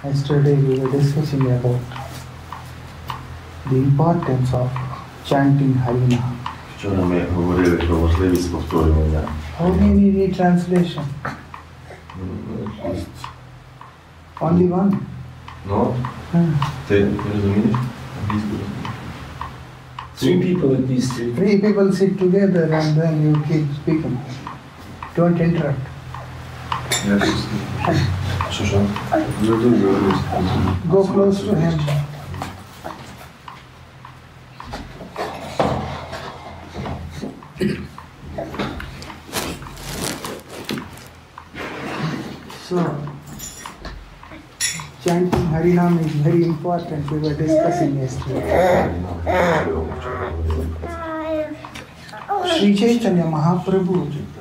Yesterday we were discussing about the importance of chanting Harinam. Вчора ми говорили про важливість повторювання. How many need translation? Only one. Ну, ти розумієш? Англійську розумієш? Three people at least. Three people sit together and then you keep speaking. Don't interrupt. Що? Go close to him. So, chanting Harinam is very important. We were discussing yesterday. Sri Chaitanya Mahaprabhu,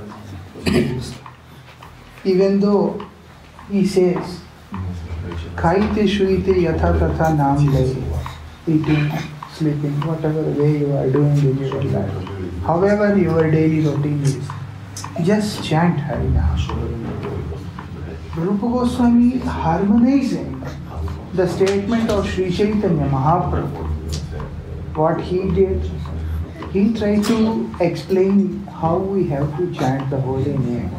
even though he says, Khaite shuite yatha tatha naam lai, eating, sleeping, whatever way you are doing in your life, however your daily routine is, just chant Harinam. Rupa Goswami harmonizing the statement of Sri Chaitanya Mahaprabhu. What he did, he tried to explain how we have to chant the holy name.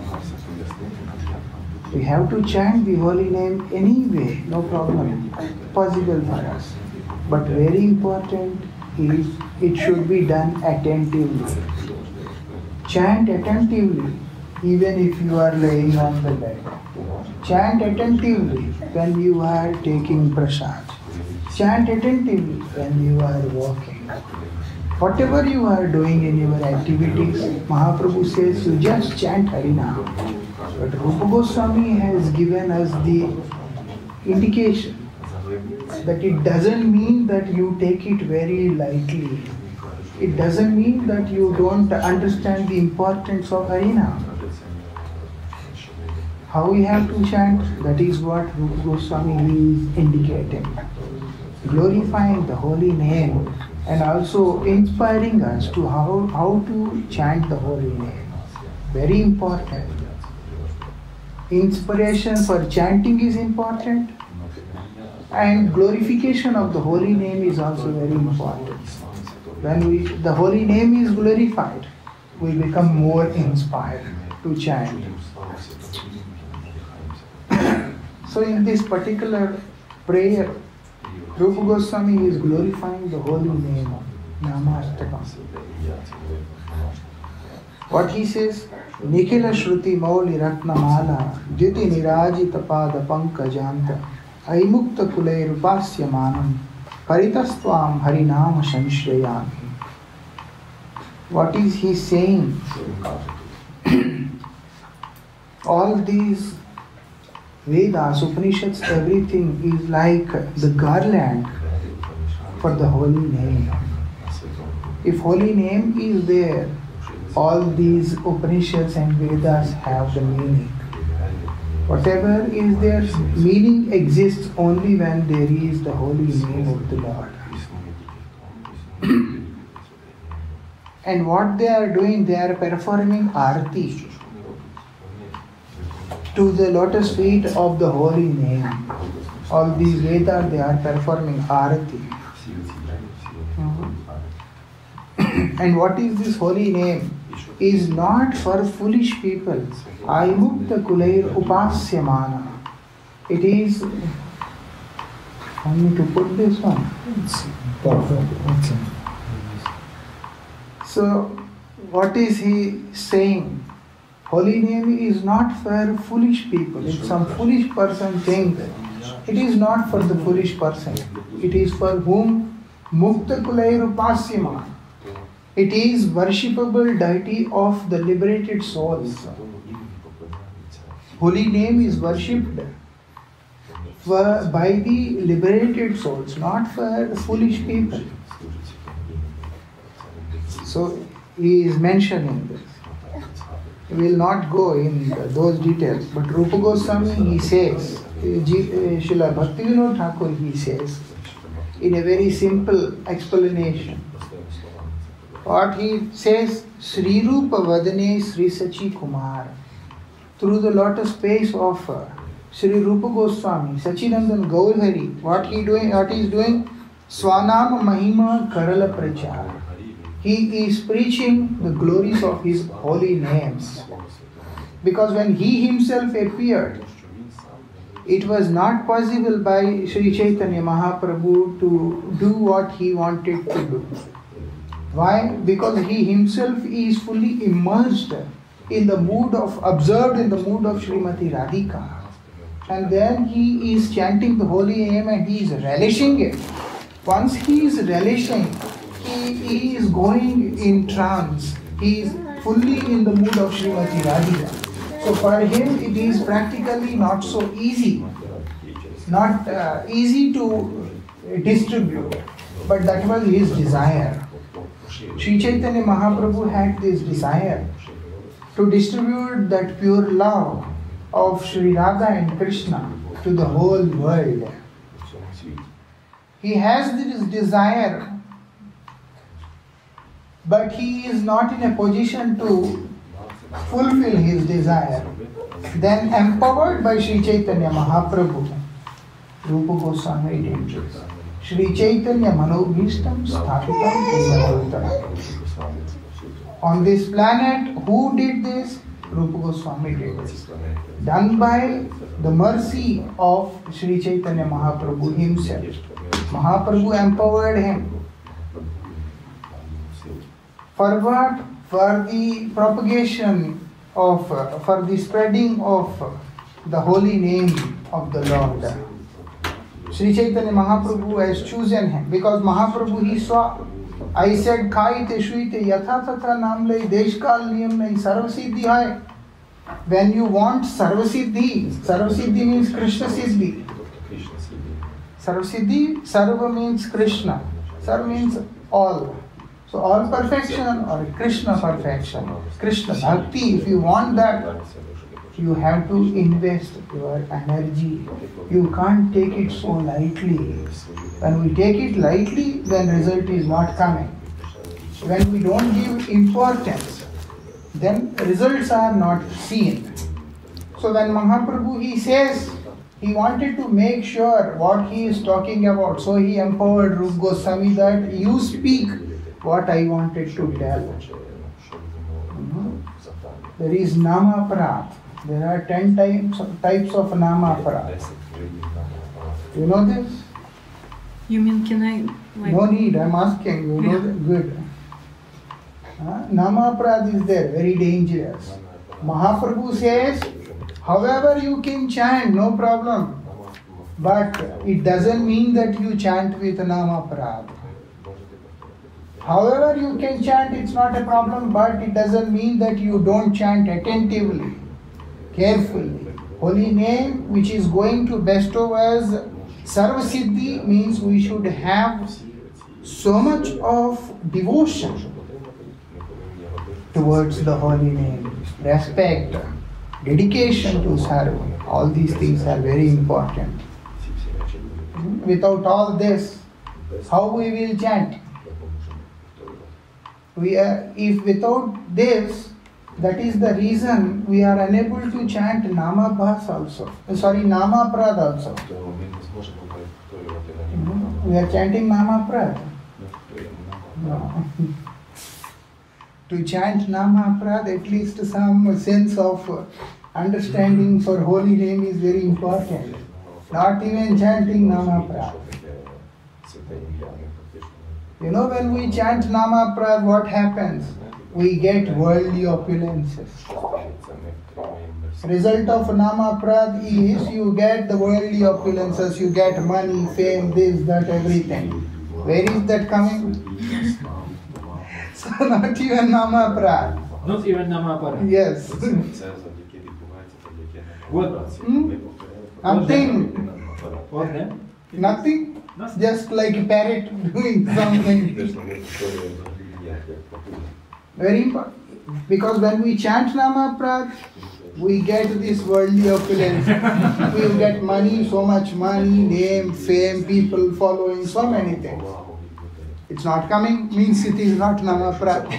We have to chant the holy name anyway, no problem, possible for us. But very important is it should be done attentively. Chant attentively, even if you are laying on the bed. Chant attentively when you are taking prasad. Chant attentively when you are walking. Whatever you are doing in your activities, Mahaprabhu says you just chant Harinam. But Rupa Goswami has given us the indication that it doesn't mean that you take it very lightly. It doesn't mean that you don't understand the importance of Harinam. How we have to chant, that is what Rupa Goswami is indicating. Glorifying the holy name and also inspiring us to how to chant the holy name. Very important. Inspiration for chanting is important and glorification of the holy name is also very important. When the holy name is glorified, we become more inspired to chant. So in this particular prayer, Rupa Goswami is glorifying the holy name of Namastakam. What he says, Nikhila Shruti Mauli Ratnamala Diti Nirajita Pada Pankajanta Aimukta Kulai Rupasya Manam Paritastvam Harinama Shanshrayami. What is he saying? All these Vedas, Upanishads, everything is like the garland for the holy name. If holy name is there, all these Upanishads and Vedas have the meaning. Whatever is there, meaning exists only when there is the holy name of the Lord. And what they are doing, they are performing arati to the lotus feet of the holy name. All these Vedas, they are performing arati. And what is this holy name? Is not for foolish people. Aimukta Kulair Upasyamana. It is. Want me to put this one? So, what is he saying? Holy name is not for foolish people. If some foolish person thinks, it is not for the foolish person. It is for whom Mukta Kulair Upasyamana. It is worshipable deity of the liberated souls. Holy name is worshipped by the liberated souls, not for foolish people. So he is mentioning this. We will not go in those details, but Rupa Goswami, he says, Srila Bhaktivinoda Thakur, he says, in a very simple explanation, what he says, Sri Rupa Vadane Sri Sachi Kumar, through the lotus face of Sri Rupa Goswami, Sachinandan Gaurhari, what he is doing? Swanam Mahima Karala Prachar. He is preaching the glories of his holy names. Because when he himself appeared, it was not possible by Sri Chaitanya Mahaprabhu to do what he wanted to do. Why? Because he himself is fully immersed in the mood of, absorbed in the mood of Srimati Radhika. And then he is chanting the holy name and he is relishing it. Once he is relishing, he is going in trance. He is fully in the mood of Srimati Radhika. So for him it is practically not so easy. Not easy to distribute. But that was his desire. Sri Chaitanya Mahaprabhu had this desire to distribute that pure love of Sri Radha and Krishna to the whole world. He has this desire, but he is not in a position to fulfill his desire. Then empowered by Sri Chaitanya Mahaprabhu, Rupa Goswami did this. Sri Chaitanya Manobhishtam Sthapitam Kesavavitara. On this planet, who did this? Rupa Goswami did this. Done by the mercy of Sri Chaitanya Mahaprabhu himself. Mahaprabhu empowered him. For what? For the propagation of, for the spreading of the holy name of the Lord. Sri Chaitanya Mahaprabhu has chosen him because Mahaprabhu he saw. I said, Khaite Shuite Yatha Tatha Namlai Deshkal Niyam Nai Sarvasiddhi Hai. When you want Sarvasiddhi, Sarvasiddhi means Krishna Siddhi. Sarvasiddhi, Sarva means Krishna. Sarva means all. So all perfection or Krishna perfection. Krishna Bhakti, if you want that, you have to invest your energy. You can't take it so lightly. When we take it lightly, then result is not coming. When we don't give importance, then results are not seen. So when Mahaprabhu he says, he wanted to make sure what he is talking about. So he empowered Rupa Goswami that you speak what I wanted to tell. There is Nama Aparadh. There are 10 types of Nama Aparadh. You know this? You mean can I? No need, I am asking. You know that? Good. Nama Aparadh is there, very dangerous. Mahaprabhu says, however you can chant, no problem. But it doesn't mean that you chant with Nama Aparadh. However you can chant, it's not a problem, but it doesn't mean that you don't chant attentively, carefully. Holy name which is going to bestow us Sarvasiddhi means we should have so much of devotion towards the holy name, respect, dedication to Sarva. All these things are very important. Without all this, how we will chant? If without this, that is the reason we are unable to chant Namabhas also. Nama Aparadh also. We are chanting Nama Aparadh. No. To chant Nama Aparadh, at least some sense of understanding for holy name is very important. Not even chanting Nama Aparadh. You know, when we chant Nama Aparadh, what happens? We get worldly opulences. Result of Nama Aparadh is you get the worldly opulences, you get money, fame, this, that, everything. Where is that coming? So not even Nama Aparadh. Not even Nama Aparadh. Yes. What? Nothing. What then? Nothing. Just like a parrot doing something. Very important. Because when we chant Nama Aparadh, we get this worldly opulence. We will get money, so much money, name, fame, people following, so many things. It's not coming, means it is not Nama Aparadh.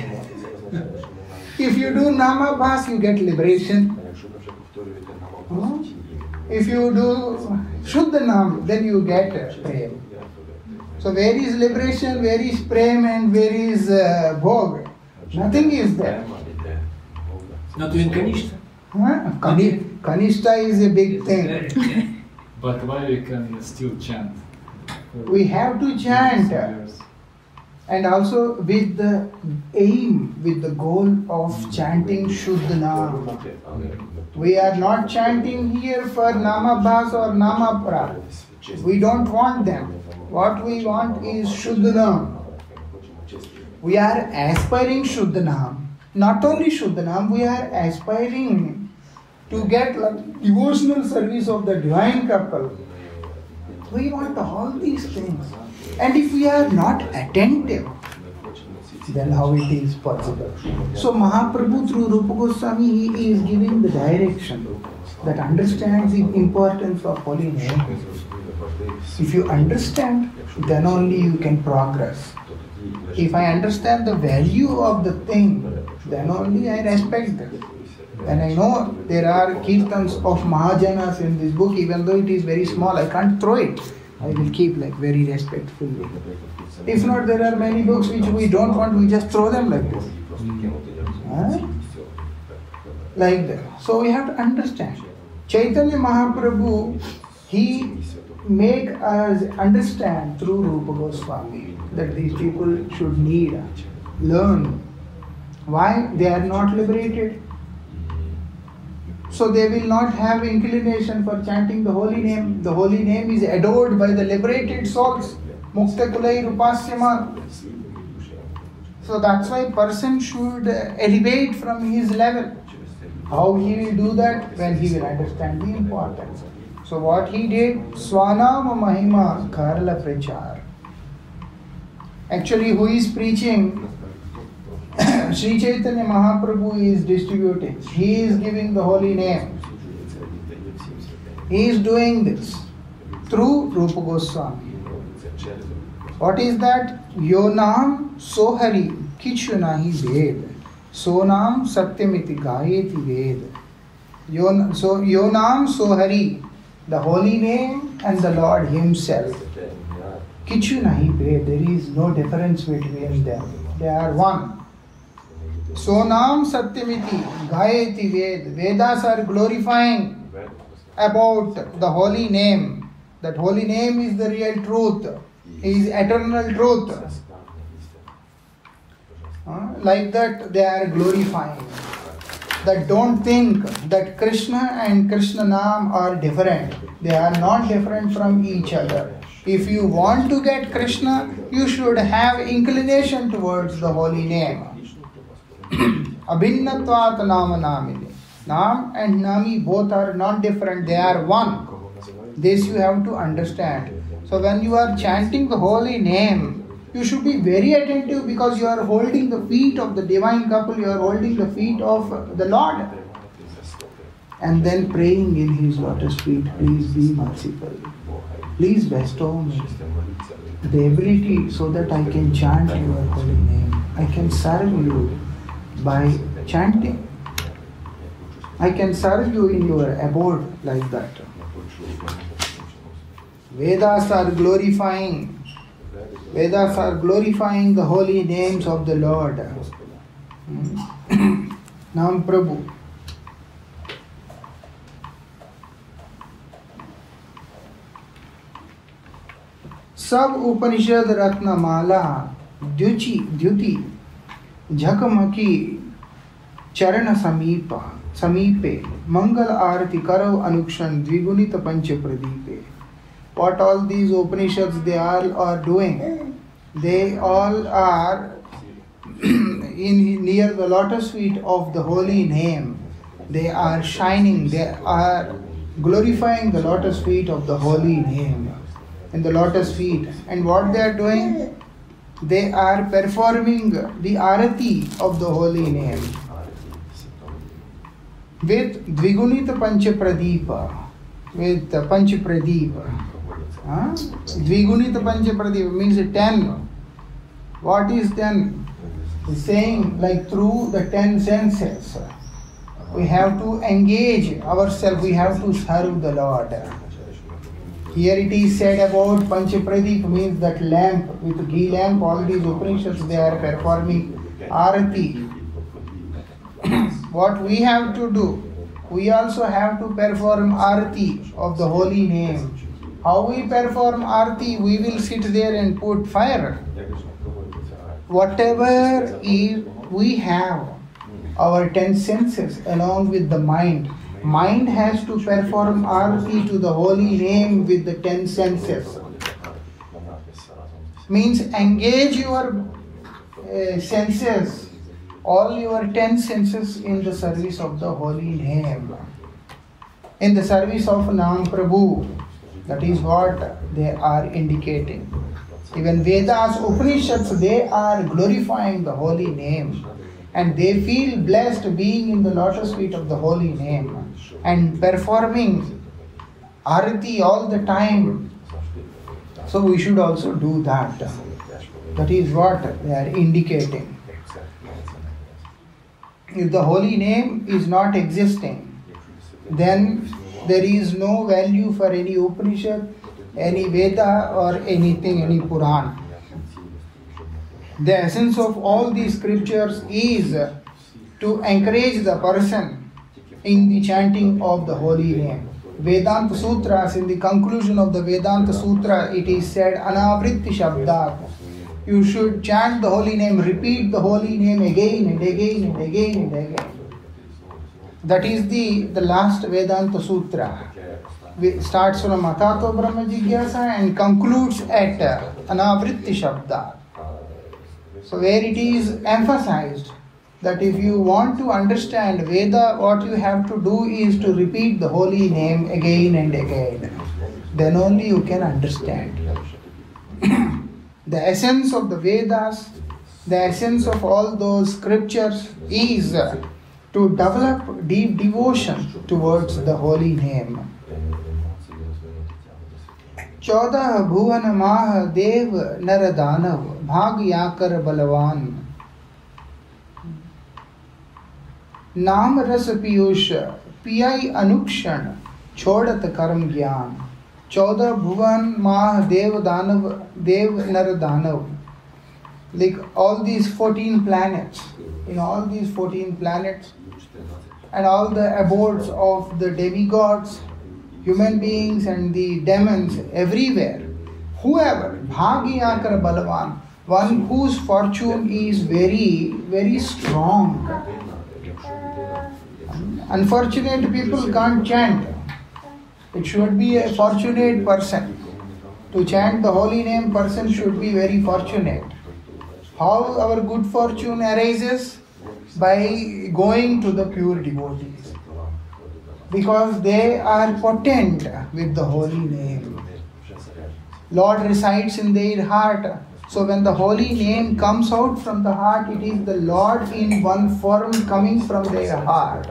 If you do Nama Bhas, you get liberation. If you do Shuddha Nam, then you get Prem. So where is liberation, where is Prem, and where is Bhog? Nothing is there. Not doing Kanishta. Huh? Kanishta is a big thing. But why we can still chant? We have to chant. And also with the aim, with the goal of chanting Shuddha Nam. We are not chanting here for Namabhas or Namapra. We don't want them. What we want is Shuddha Nam. We are aspiring Shuddha Nam. Not only Shuddha Nam, we are aspiring to get devotional service of the divine couple. We want all these things. And if we are not attentive, then how it is possible? So Mahaprabhu through Rupa Goswami, he is giving the direction that understands the importance of holy name. If you understand, then only you can progress. If I understand the value of the thing, then only I respect it. And I know there are kirtans of Mahajanas in this book, even though it is very small, I can't throw it. I will keep very respectfully. If not, there are many books which we don't want, we just throw them like this. Like that. So we have to understand. Chaitanya Mahaprabhu, he make us understand through Rupa Goswami that these people should learn. Why? They are not liberated. So they will not have inclination for chanting the holy name. The holy name is adored by the liberated souls. Mukta kulai rupasyama. So that's why person should elevate from his level. How he will do that? When he will understand the importance. So what he did, Swanama Mahima Karla Prachar. Actually, who is preaching? Sri Chaitanya Mahaprabhu is distributing. He is giving the holy name. He is doing this through Rupa Goswami. What is that? Yonam Sohari Kichu Nahi Ved. Sonam Satyamiti Gayeti Ved. So Yonam Sohari, the holy name and the Lord Himself. Kichu Nahi Ved. There is no difference between them. They are one. Sonam Satyamiti Gayeti Ved. Vedas are glorifying about the holy name. That holy name is the real truth. Is eternal truth. Like that they are glorifying. That don't think that Krishna and Krishna Nam are different. They are not different from each other. If you want to get Krishna, you should have inclination towards the holy name. Abhinnatvat nama namine. Nam and Nami both are not different. They are one. This you have to understand. So when you are chanting the holy name, you should be very attentive because you are holding the feet of the divine couple, you are holding the feet of the Lord. And then praying in His lotus feet, please be merciful. Please bestow me the ability so that I can chant your holy name. I can serve you by chanting. I can serve you in your abode like that. Vedas are glorifying the holy names of the Lord. Nam Prabhu. सब उपनिषद रत्नमाला द्युति झकमकी चरण समीपे मंगल आरती करो अनुक्षण द्विगुणित पंच प्रदीपे. What all these Upanishads they all are doing? They all are near the lotus feet of the holy name. They are shining, they are glorifying the lotus feet of the holy name in the lotus feet. And what they are doing? They are performing the arati of the holy name with Dvigunita Pancha Pradeepa, with Pancha Pradeepa. Dvigunita Pancha Pradeepa means 10. What is 10? Saying like through the 10 senses. We have to engage ourselves, we have to serve the Lord. Here it is said about Panchapradeep, means that lamp, with ghee lamp, all these Upanishads, they are performing arati. What we have to do? We also have to perform arati of the holy name. How we perform arati? We will sit there and put fire. Whatever we have, our 10 senses along with the mind. Mind has to perform arati to the holy name with the 10 senses. Means engage your senses, all your 10 senses in the service of the holy name. In the service of Nam Prabhu. That is what they are indicating. Even Vedas, Upanishads, they are glorifying the holy name. And they feel blessed being in the lotus feet of the holy name and performing arati all the time. So we should also do that. That is what they are indicating. If the holy name is not existing, then there is no value for any Upanishad, any Veda or anything, any Puran. The essence of all these scriptures is to encourage the person in the chanting of the holy name. Vedanta Sutras, in the conclusion of the Vedanta Sutra, it is said, Anavritti Shabdat. You should chant the holy name, repeat the holy name again and again and again and again. That is the last Vedanta Sutra. It starts from Atato Brahma Jigyasa and concludes at Anavritti Shabdat. So where it is emphasized that if you want to understand Veda, what you have to do is to repeat the holy name again and again. Then only you can understand. The essence of the Vedas, the essence of all those scriptures is to develop deep devotion towards the holy name. 14 भुवन माह देव नर दानव भाग याकर बलवान नाम रस पीयूष पियाई अनुक्षण छोड़त कर्म ज्ञान 14 भुवन माह देव दानव देव नर दानव. Like all these 14 planets, in all these 14 planets and all the abodes of the demigods, human beings and the demons, everywhere, whoever, Bhagyakar Balavan, one whose fortune is very, very strong. Unfortunate people can't chant. It should be a fortunate person. To chant the holy name, person should be very fortunate. How our good fortune arises? By going to the pure devotees. Because they are potent with the holy name. Lord resides in their heart. So when the holy name comes out from the heart, it is the Lord in one form coming from their heart.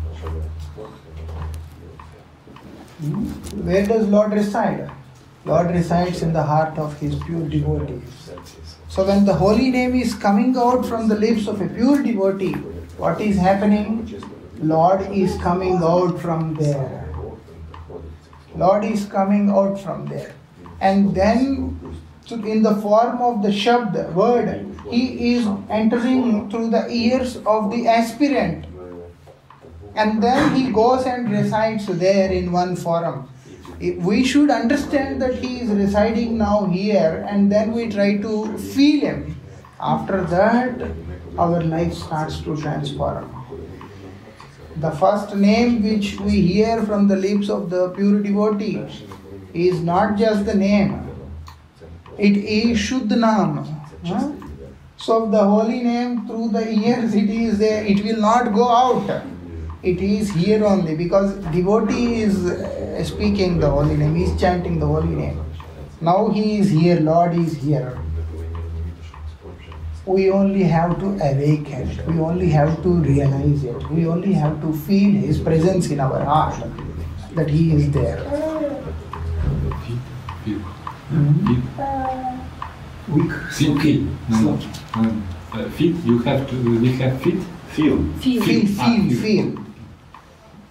Where does Lord reside? Lord resides in the heart of His pure devotees. So when the holy name is coming out from the lips of a pure devotee, what is happening? Lord is coming out from there. Lord is coming out from there. And then in the form of the Shabd, word, He is entering through the ears of the aspirant. And then He goes and resides there in one form. We should understand that He is residing now here, and then we try to feel Him. After that, our life starts to transform. The first name which we hear from the lips of the pure devotee is not just the name. It is Shuddha Nam. So the holy name through the ears it is there. It will not go out. It is here only because devotee is speaking the holy name. He is chanting the holy name. Now he is here. Lord is here. We only have to awaken it. We only have to realize it. We only have to feel His presence in our heart, that He is there. Feel. Feet. You have to. We have feet. Feel. Feel.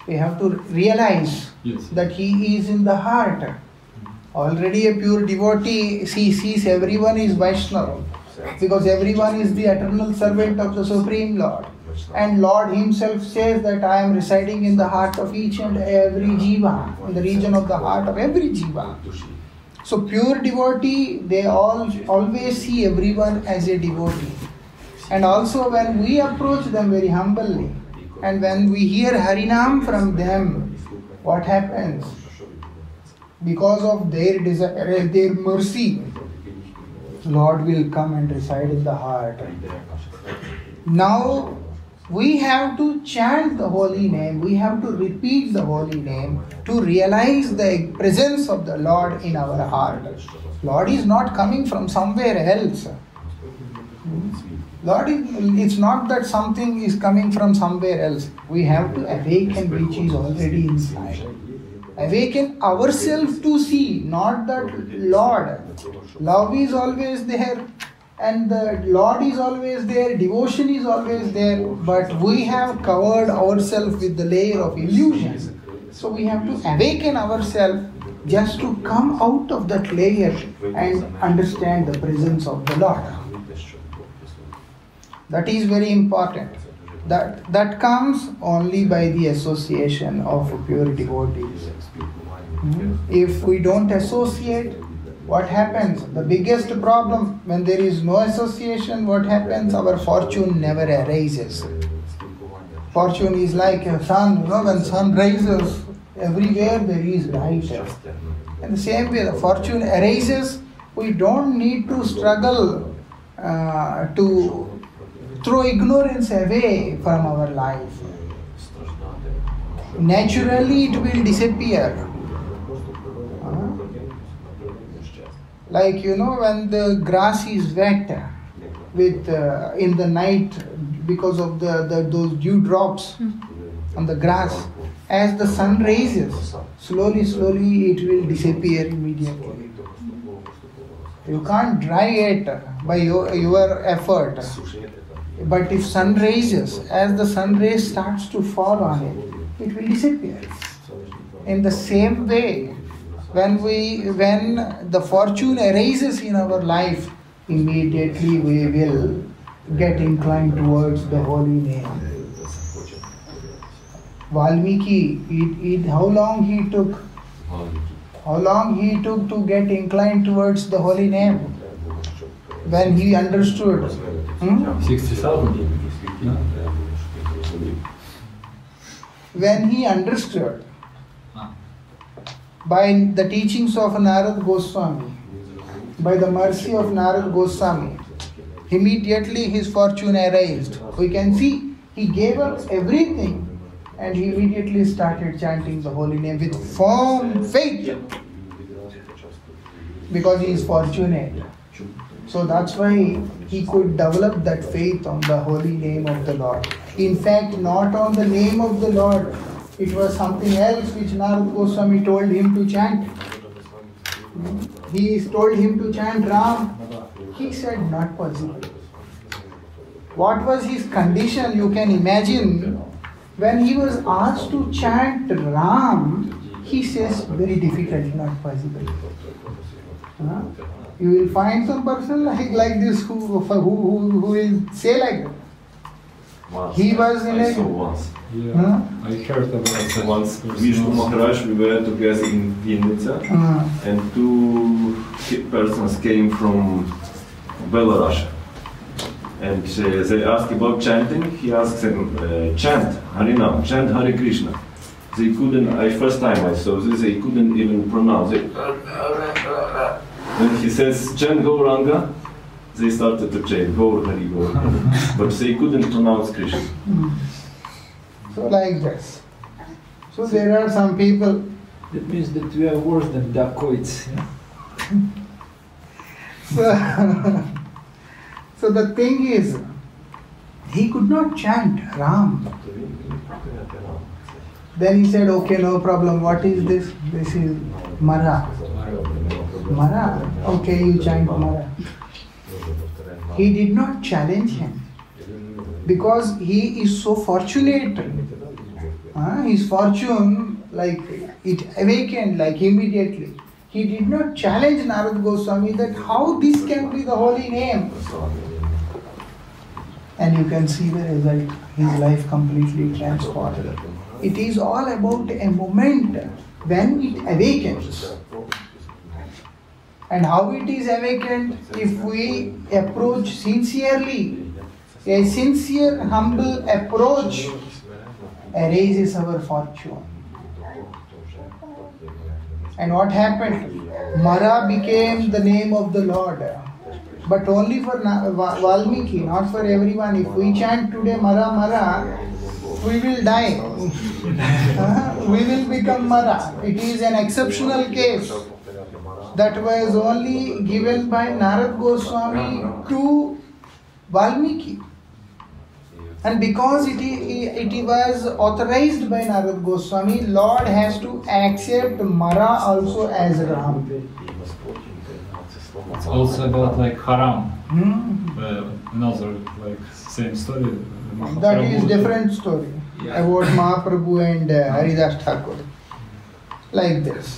We have to realize that he is in the heart. Already a pure devotee sees everyone is Vaishnava, because everyone is the eternal servant of the Supreme Lord. And Lord himself says that I am residing in the heart of each and every jiva, in the region of the heart of every jiva. So pure devotee, they always see everyone as a devotee. And also when we approach them very humbly, and when we hear Harinam from them, what happens? Because of their desire, their mercy, Lord will come and reside in the heart. Now, we have to chant the holy name, we have to repeat the holy name to realize the presence of the Lord in our heart. Lord is not coming from somewhere else. Lord, it's not that something is coming from somewhere else. We have to awaken which is already inside. Awaken ourselves to see, not that Lord. Love is always there, and the Lord is always there, devotion is always there, but we have covered ourselves with the layer of illusion. So we have to awaken ourselves just to come out of that layer and understand the presence of the Lord. That is very important. That comes only by the association of pure devotees. If we don't associate, what happens? The biggest problem, when there is no association, what happens? Our fortune never arises. Fortune is like a sun, when sun rises, everywhere there is light. In the same way, the fortune arises, we don't need to struggle to throw ignorance away from our life. Naturally it will disappear. Like when the grass is wet with in the night because of those dew drops on the grass, as the sun rises, slowly it will disappear immediately. You can't dry it by your effort. But if sun rises, as the sun rays starts to fall on it, it will disappear. In the same way, when the fortune arises in our life, immediately we will get inclined towards the holy name. Valmiki, how long he took to get inclined towards the holy name? When he understood 60,000. When he understood by the teachings of Narad Goswami, by the mercy of Narad Goswami, immediately his fortune arose. We can see he gave up everything and he immediately started chanting the holy name with firm faith, because he is fortunate. So that's why he could develop that faith on the holy name of the Lord. In fact, not on the name of the Lord. It was something else which Narad Goswami told him to chant. He told him to chant Ram. He said, not possible. What was his condition? You can imagine. When he was asked to chant Ram, he says, very difficult, not possible. You will find some person like this who will say like that. He was in a... once. I heard about that. Once Vishnu Maharaj, we were together in Vinnytsia, and two persons came from Belarus. And they asked about chanting. He asked them, chant Harinam, chant Hare Krishna. They couldn't, first time I saw this, they couldn't even pronounce it. When he says, chant Gauranga, they started to chant Gaur Hari Gaur. But they couldn't pronounce Krishna. So like this. So there are some people. That means that we are worse than dacoits. Yeah? So the thing is, he could not chant Ram. Then he said, okay, no problem. What is this? This is Mara. Mara? Okay, you chant Mara. He did not challenge him, because he is so fortunate His fortune, like it awakened like immediately. He did not challenge Narad Goswami that how this can be the holy name. And you can see the result. His life completely transformed. It is all about a moment when it awakens. And how it is awakened? If we approach sincerely, a sincere, humble approach raises our fortune. And what happened? Mara became the name of the Lord. But only for Valmiki, not for everyone. If we chant today Mara Mara, we will die. We will become Mara. It is an exceptional case that was only given by Narad Goswami to Valmiki. And because it was authorized by Narad Goswami, Lord has to accept Mara also as Ram. It's also about like haram. Another like same story. That is different story about Mahaprabhu and Haridas Thakur. Like this.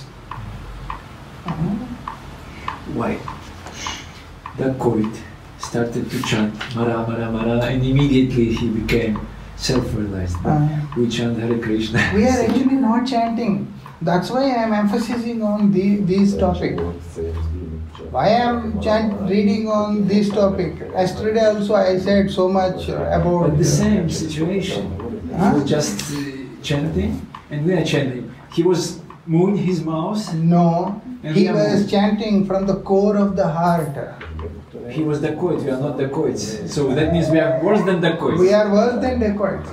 Why? Dacoit started to chant Mara Mara Mara and immediately he became self-realized. We chant Hare Krishna. We are actually not chanting. That's why I am emphasizing on this topic. Why I am reading on this topic? Yesterday also I said so much about... But the same situation. He was just chanting and we are chanting. He was moving his mouth. No, he was chanting from the core of the heart. He was dacoit, we are not dacoits. So that means we are worse than dacoits. We are worse than dacoits.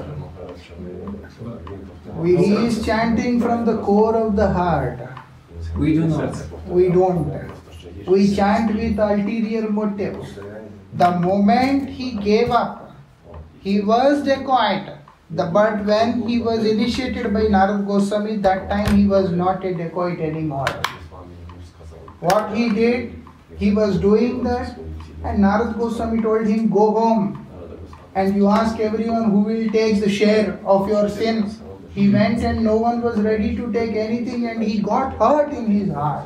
He is chanting from the core of the heart. We do not. We don't. We chant with ulterior motives. The moment he gave up, he was dacoit. But when he was initiated by Narad Goswami, that time he was not a dacoit anymore. What he did, he was doing that, and Narad Goswami told him, go home and you ask everyone who will take the share of your sin. He went and no one was ready to take anything and he got hurt in his heart.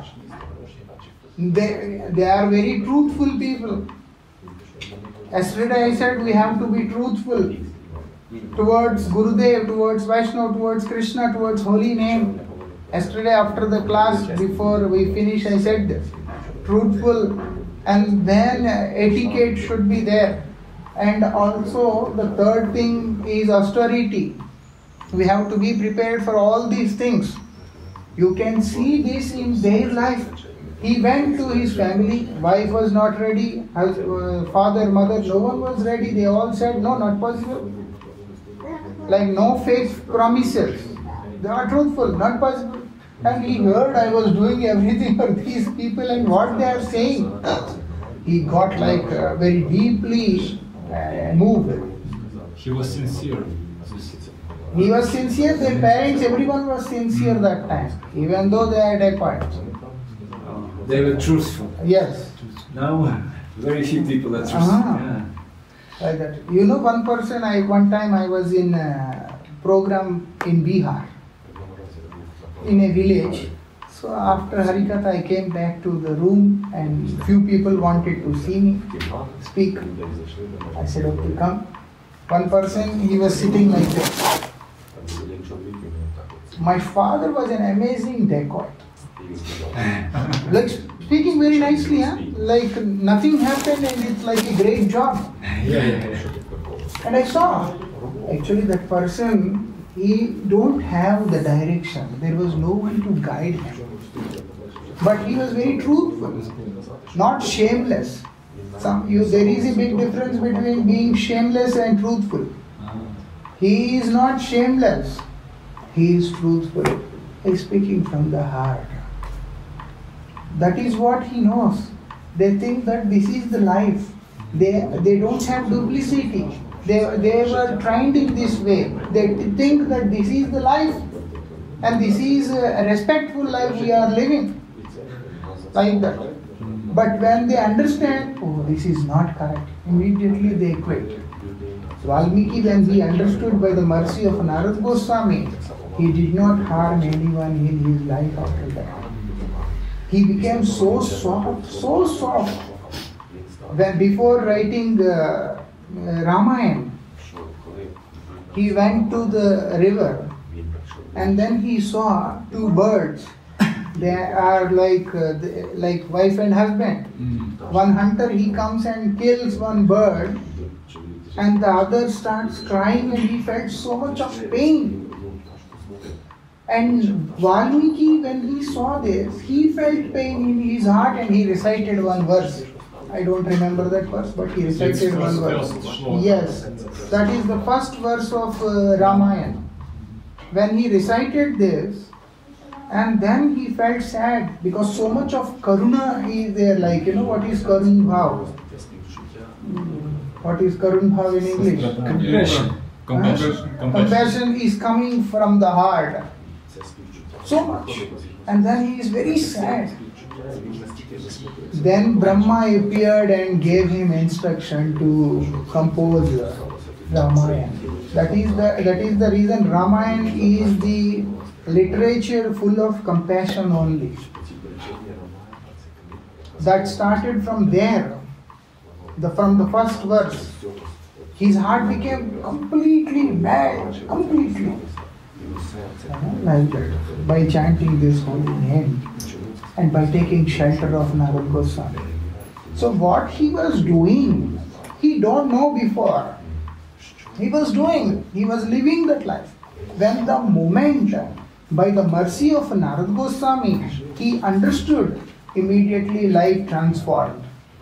They are very truthful people. Yesterday I said we have to be truthful towards Gurudev, towards Vaishnava, towards Krishna, towards holy name. Yesterday after the class, before we finish, I said this. Truthful, and then etiquette should be there. And also the third thing is austerity. We have to be prepared for all these things. You can see this in their life. He went to his family, wife was not ready, father, mother, no one was ready. They all said, no, not possible. Like no fake promises. They are truthful, not possible. And he heard I was doing everything for these people and what they are saying. He got like very deeply moved. He was sincere. He was sincere, their parents, everyone was sincere that time, even though they had acquired. They were truthful. Yes. Now, very few people are truthful. Yeah. Like that. You know, one person, one time I was in a program in Bihar, in a village. So after Harikatha, I came back to the room and few people wanted to see me speak. I said, okay, come. One person, he was sitting like that. My father was an amazing dacoit. Like speaking very nicely, huh? Like nothing happened and it's like a great job. And I saw, actually that person, he don't have the direction. There was no one to guide him. But he was very truthful, not shameless. There is a big difference between being shameless and truthful. He is not shameless. He is truthful. He is speaking from the heart. That is what he knows. They think that this is the life. They don't have duplicity. They were trained in this way. They think that this is the life and this is a respectful life we are living. Like that. But when they understand, oh, this is not correct, immediately they quit. Valmiki, when he understood by the mercy of Narad Goswami, He did not harm anyone in his life after that. He became so soft, so soft. When before writing Ramayana, he went to the river and then he saw two birds. They are like wife and husband. One hunter, he comes and kills one bird and the other starts crying and he felt so much of pain. And Valmiki, when he saw this, he felt pain in his heart and he recited one verse. I don't remember that verse, but he recited one verse. Yes, that is the first verse of Ramayana. When he recited this, and then he felt sad because so much of karuna is there. Like, you know, what is karun bhav? What is karun bhav in English? Compassion. Compassion is coming from the heart. So much. And then he is very sad. Then Brahma appeared and gave him instruction to compose Ramayana. That is the reason Ramayana is the literature full of compassion only. That started from there, from the first verse. His heart became completely mad, completely. Like that, by chanting this holy name and by taking shelter of Narad Goswami. So what he was doing, he don't know before. He was living that life. When the moment, by the mercy of Narad Goswami, he understood, immediately life transformed.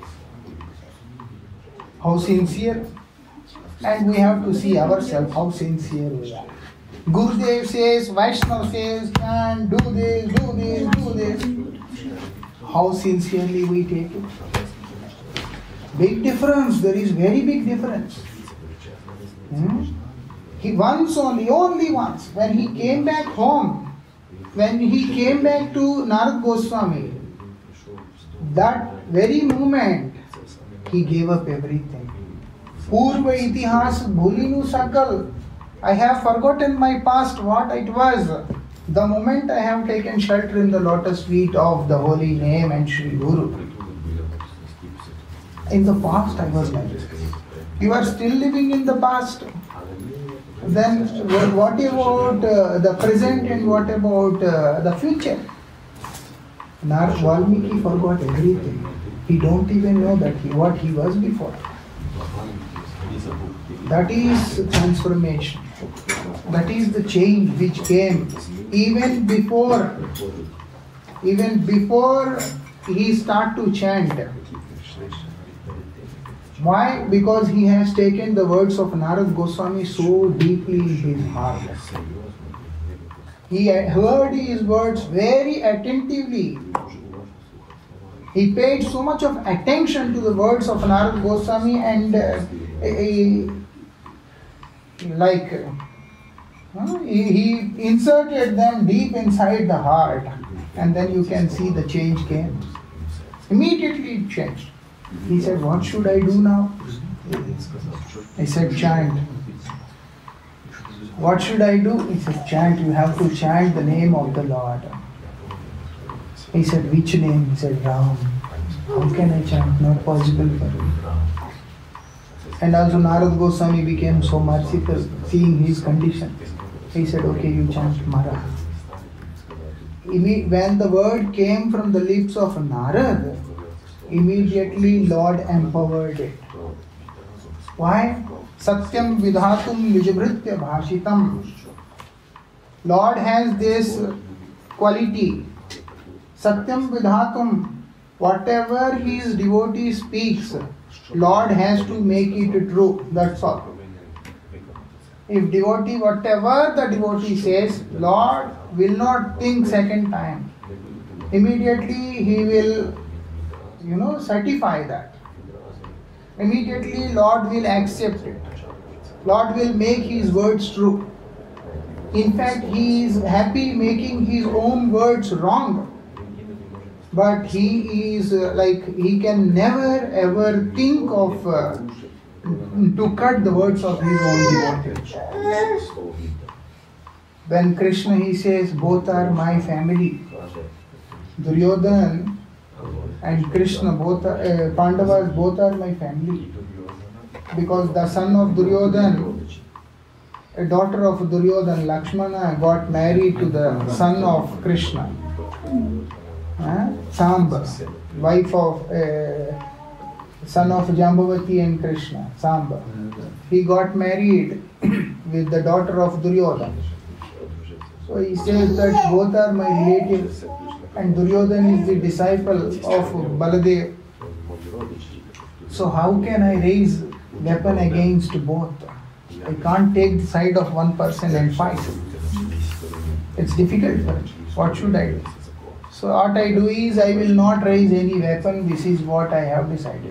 How sincere? And we have to see ourselves how sincere we are. Gurudev says, Vaishnava says, and do this, do this, do this. How sincerely we take it. Big difference, there is very big difference. He once only once, when he came back home, when he came back to Narad Goswami, that very moment, he gave up everything. Purva itihas bhulinu sakal. I have forgotten my past, what it was. The moment I have taken shelter in the lotus feet of the holy name and Sri Guru. In the past I was like this. You are still living in the past. Then what about the present and what about the future? Narad Valmiki forgot everything. He don't even know that what he was before. That is transformation. That is the change which came even before he start to chant. Why? Because he has taken the words of Narad Goswami so deeply in his heart. He heard his words very attentively. He paid so much of attention to the words of Narad Goswami and he inserted them deep inside the heart, and then you can see the change came. Immediately it changed. He said, what should I do now? I said, chant. What should I do? He said, chant. You have to chant the name of the Lord. He said, which name? He said, Ram. How can I chant? Not possible for me. And also Narad Goswami became so merciful, seeing his condition. He said, okay, you chant Mara. When the word came from the lips of Narad, immediately Lord empowered it. Why? Satyam vidhatum vijabhritya bhashitam. Lord has this quality. Satyam vidhatum. Whatever his devotee speaks, Lord has to make it true. That's all. If devotee, whatever the devotee says, Lord will not think second time. Immediately he will, certify that. Immediately Lord will accept it. Lord will make his words true. In fact, he is happy making his own words wrong. But he is he can never ever think of to cut the words of his own devotee. When Krishna, he says, both are my family. Duryodhana and Krishna, both are, Pandavas, both are my family. Because the son of Duryodhana, a daughter of Duryodhana, Lakshmana, got married to the son of Krishna. Samba, wife of son of Jambavati and Krishna, Samba. He got married with the daughter of Duryodhana. So he says that both are my relatives, and Duryodhana is the disciple of Baladev. So how can I raise weapon against both? I can't take the side of one person and fight. It's difficult for me. What should I do? So what I do is, I will not raise any weapon. This is what I have decided.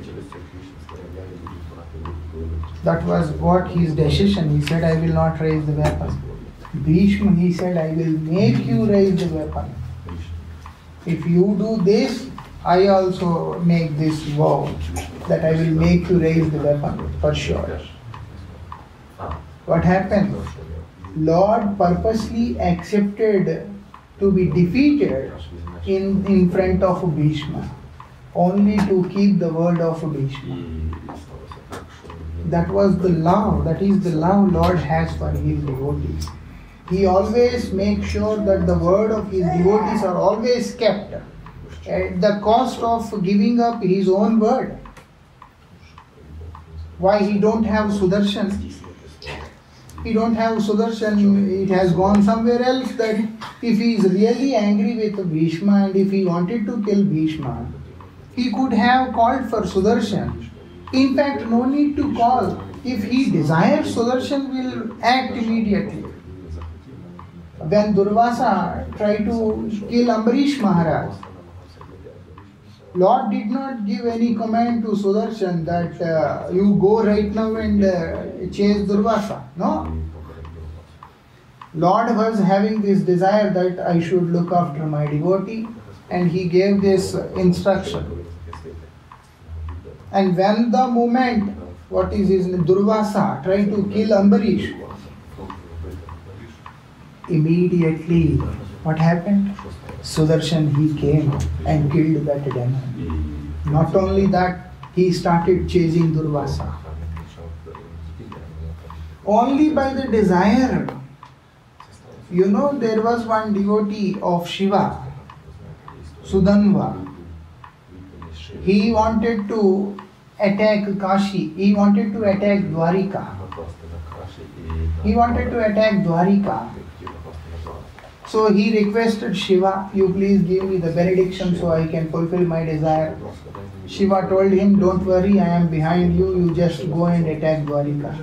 That was what his decision. He said, I will not raise the weapon. Bhishma, he said, I will make you raise the weapon. If you do this, I also make this vow that I will make you raise the weapon for sure. What happened? Lord purposely accepted to be defeated in front of Bhishma, only to keep the word of Bhishma. That was the love, that is the love Lord has for his devotees. He always makes sure that the word of his devotees are always kept at the cost of giving up his own word. Why he don't have Sudarshan? He don't have Sudarshan, it has gone somewhere else. That if he is really angry with Bhishma and if he wanted to kill Bhishma, he could have called for Sudarshan. In fact, no need to call. If he desires, Sudarshan will act immediately. When Durvasa tried to kill Ambarish Maharaj, Lord did not give any command to Sudarshan that you go right now and chase Durvasa. No. Lord was having this desire that I should look after my devotee, and he gave this instruction. And when the moment, what is his name, Durvasa tried to kill Ambarish, immediately what happened? Sudarshan, he came and killed that demon. Not only that, he started chasing Durvasa. Only by the desire. You know, there was one devotee of Shiva, Sudanva. He wanted to attack Kashi. He wanted to attack Dwarika. So he requested Shiva, you please give me the benediction so I can fulfill my desire. Shiva told him, don't worry, I am behind you, you just go and attack Dwarika.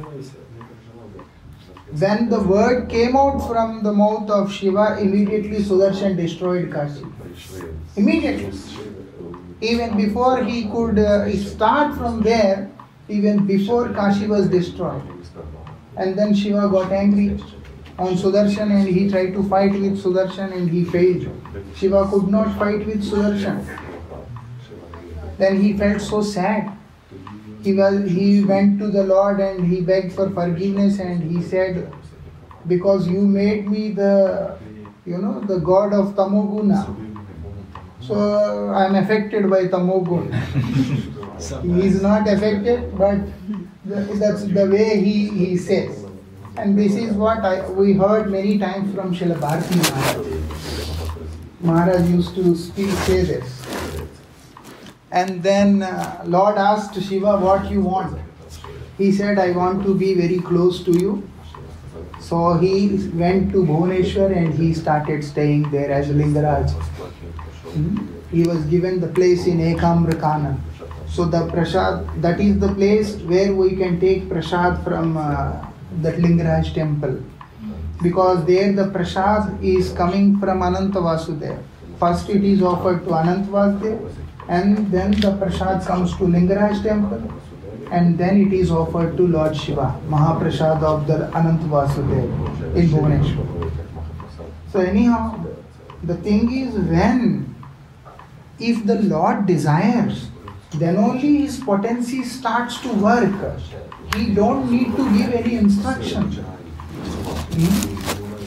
When the word came out from the mouth of Shiva, immediately Sudarshan destroyed Kashi. Immediately. Even before he could start from there, even before Kashi was destroyed. And then Shiva got angry on Sudarshan and he tried to fight with Sudarshan and he failed. Shiva could not fight with Sudarshan. Then he felt so sad. He went to the Lord and he begged for forgiveness and he said, because you made me the god of Tamoguna. So I am affected by Tamoguna. He is not affected, but that's the way he says. And this is what we heard many times from Srila Bharati Maharaj. Maharaj used to say this. And then Lord asked Shiva, what you want? He said, I want to be very close to you. So he went to Bhuvaneshwar and he started staying there as Lingaraj. He was given the place in Ekamrakana. So the prasad, that is the place where we can take prasad from that Lingaraj temple. Because there the prasad is coming from Ananta Vasudeva. First it is offered to Ananta Vasudeva, and then the prasad comes to Lingaraj temple, and then it is offered to Lord Shiva, Mahaprasad of the Ananta Vasudeva in Bhuvaneshwar. So anyhow, the thing is, if the Lord desires, then only his potency starts to work. He don't need to give any instruction.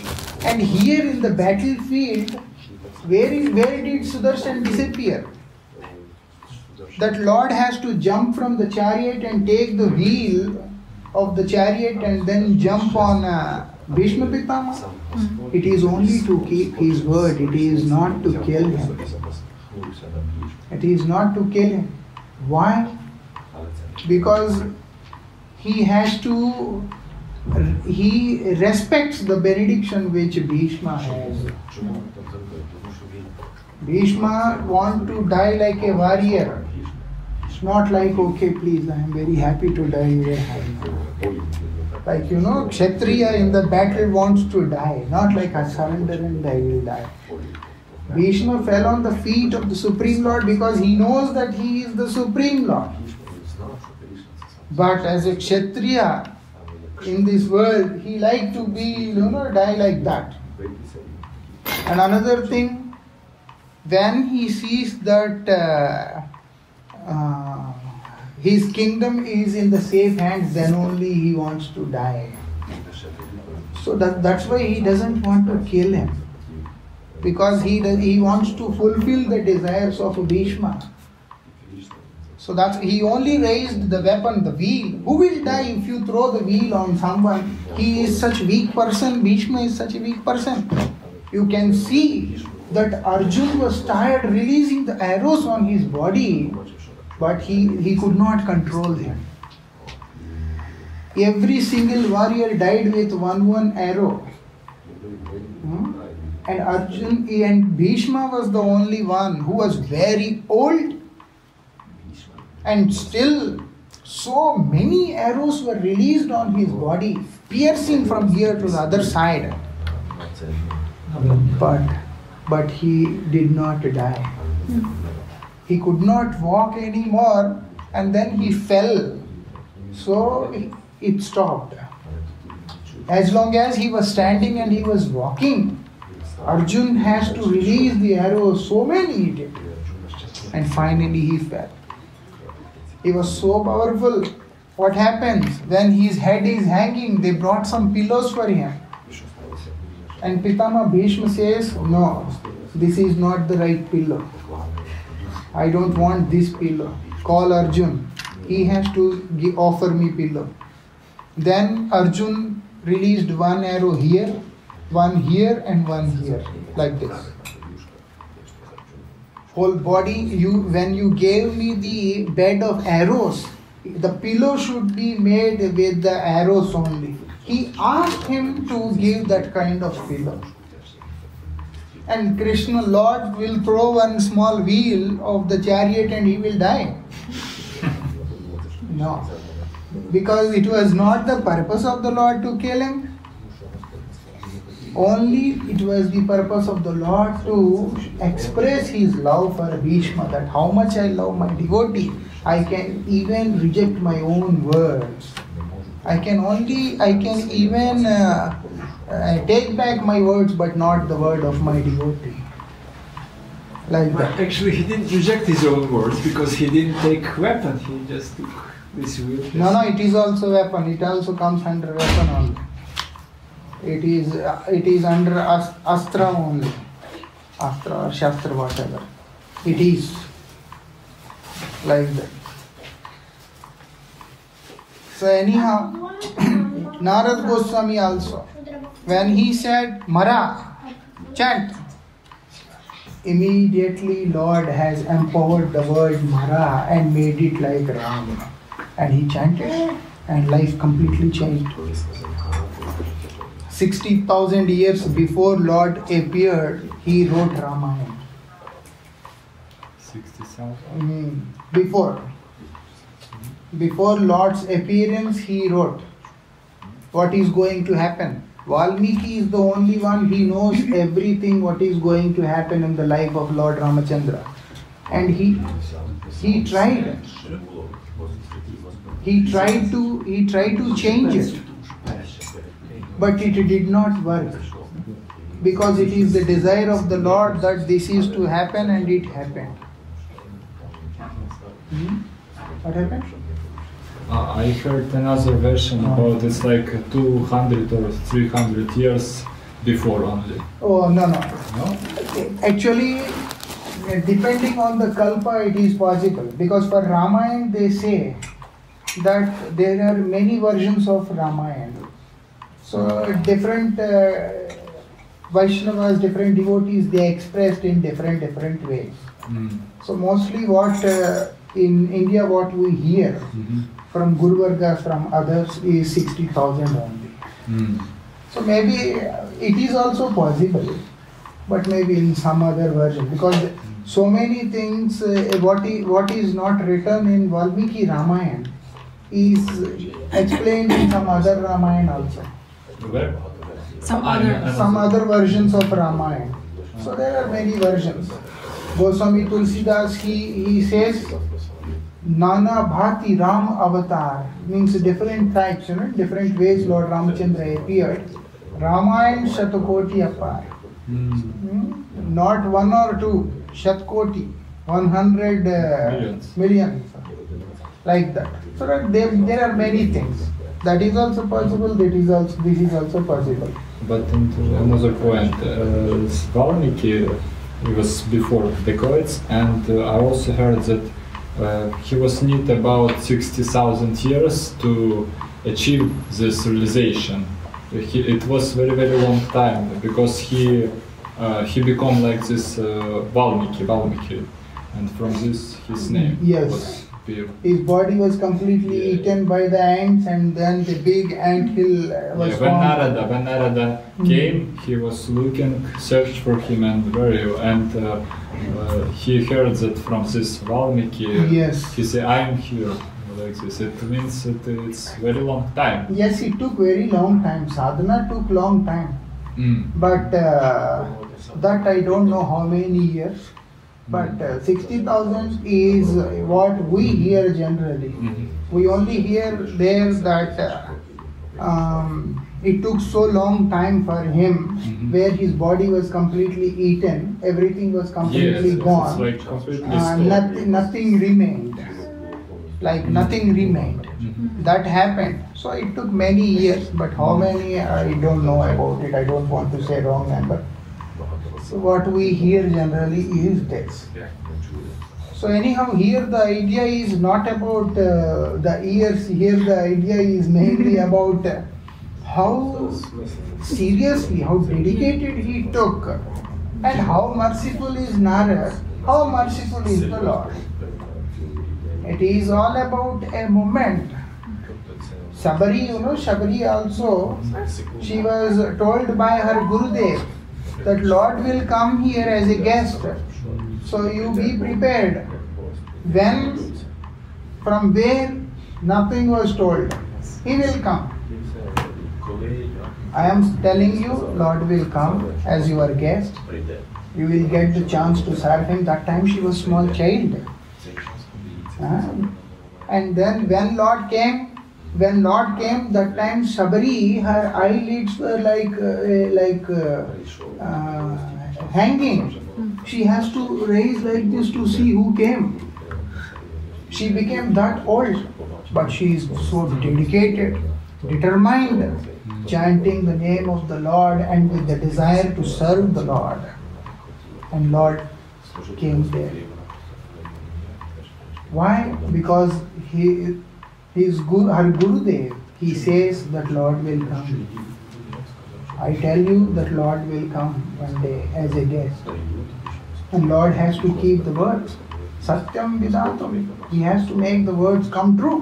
And here in the battlefield, where did Sudarshan disappear? That Lord has to jump from the chariot and take the wheel of the chariot and then jump on Bhishma Pitama. It is only to keep his word. It is not to kill him. It is not to kill him. Why? Because he respects the benediction which Bhishma has. Bhishma wants to die like a warrior. It's not like, okay, please, I am very happy to die. Like, Kshatriya in the battle wants to die. Not like I surrender and I will die. Bhishma fell on the feet of the Supreme Lord because he knows that he is the Supreme Lord. But as a Kshatriya in this world, he like to be, die like that. And another thing, when he sees that his kingdom is in the safe hands, then only he wants to die. So that's why he doesn't want to kill him. Because he wants to fulfill the desires of Bhishma. So he only raised the weapon, the wheel. Who will die if you throw the wheel on someone? He is such a weak person. Bhishma is such a weak person. You can see that Arjun was tired releasing the arrows on his body, but he could not control them. Every single warrior died with one arrow. And Arjun and Bhishma was the only one who was very old, and still so many arrows were released on his body, piercing from here to the other side. But he did not die. He could not walk anymore, and then he fell. So it stopped. As long as he was standing and he was walking, Arjun has to release the arrows, so many he did. And finally he fell. He was so powerful. What happens? When his head is hanging, they brought some pillows for him. And Pitama Bhishma says, no, this is not the right pillow. I don't want this pillow. Call Arjun. He has to offer me pillow. Then Arjun released one arrow here, one here and one here, like this. Whole body, when you gave me the bed of arrows, the pillow should be made with the arrows only. He asked him to give that kind of pillow. And Krishna, Lord, will throw one small wheel of the chariot and he will die. No. Because it was not the purpose of the Lord to kill him. Only it was the purpose of the Lord to express his love for Bhishma, that how much I love my devotee. I can even reject my own words. I can even take back my words, but not the word of my devotee. Like but that. Actually, he didn't reject his own words because he didn't take weapon. He just took this wheel. No, it is also weapon. It also comes under weapon only. It is under astra only. Astra or shastra, whatever. It is like that. So anyhow, Narad Goswami also, when he said Mara, chant, immediately Lord has empowered the word Mara and made it like Ram. And he chanted and life completely changed. 60,000 years before Lord appeared, he wrote Ramayana. 60,000? Before Lord's appearance, he wrote what is going to happen. Valmiki is the only one, he knows everything what is going to happen in the life of Lord Ramachandra. And he tried. He tried to change it. But it did not work. Because it is the desire of the Lord that this is to happen, and it happened. What happened? I heard another version about it's like 200 or 300 years before only? Oh, no. No? Actually, depending on the kalpa, it is possible. Because for Ramayana, they say that there are many versions of Ramayana. So different Vaishnavas, different devotees, they expressed in different ways. So mostly what in India, what we hear from Guru Vargas, from others, is 60,000 only. So maybe it is also possible, but maybe in some other version, because so many things, what is not written in Valmiki Ramayana is explained in some other Ramayana also. Where? Some other versions of Ramayana. So there are many versions. Goswami Tulsidas, he says, Nana Bhati Ram Avatar, means different types, different ways Lord Ramchandra appeared. Ramayana Shatakoti Apar. Not one or two, Shatkoti, 100 millions. Like that. So there are many things. That is also possible, this is also possible. But another point, Valmiki, he was before Dacoits, and I also heard that he was need about 60,000 years to achieve this realization. It was very long time, because he become like this Valmiki, and from this his name was appeared. His body was completely eaten by the ants, and then the big ant hill was formed. When Narada came, he was looking, searched for him, and he heard that from this Valmiki. He said, "I am here." Like this, it means that it's very long time. Yes, it took very long time. Sadhana took long time, but that I don't know how many years. But 60,000 is what we hear generally. We only hear there that it took so long time for him, where his body was completely eaten, everything was completely gone, like completely nothing remained. Like nothing remained. That happened. So it took many years, but how many, I don't know about it. I don't want to say wrong number. So what we hear generally is this. So anyhow, here the idea is not about the years. Here the idea is mainly about how seriously, how dedicated he took, and how merciful is Narada, how merciful is the Lord. It is all about a moment. Sabari, Sabari also, she was told by her Gurudev that Lord will come here as a guest. So you be prepared. When, from where, nothing was told. He will come. I am telling you, Lord will come as your guest. You will get the chance to serve him. That time she was small child. And then when Lord came, that time Sabari, her eyelids were like hanging. She has to raise like this to see who came. She became that old, but she is so dedicated, determined, chanting the name of the Lord and with the desire to serve the Lord. And Lord came there. Why? Because her Gurudev, he says that Lord will come. I tell you that Lord will come one day as a guest. And Lord has to keep the words. Satyam Vidatam. He has to make the words come true.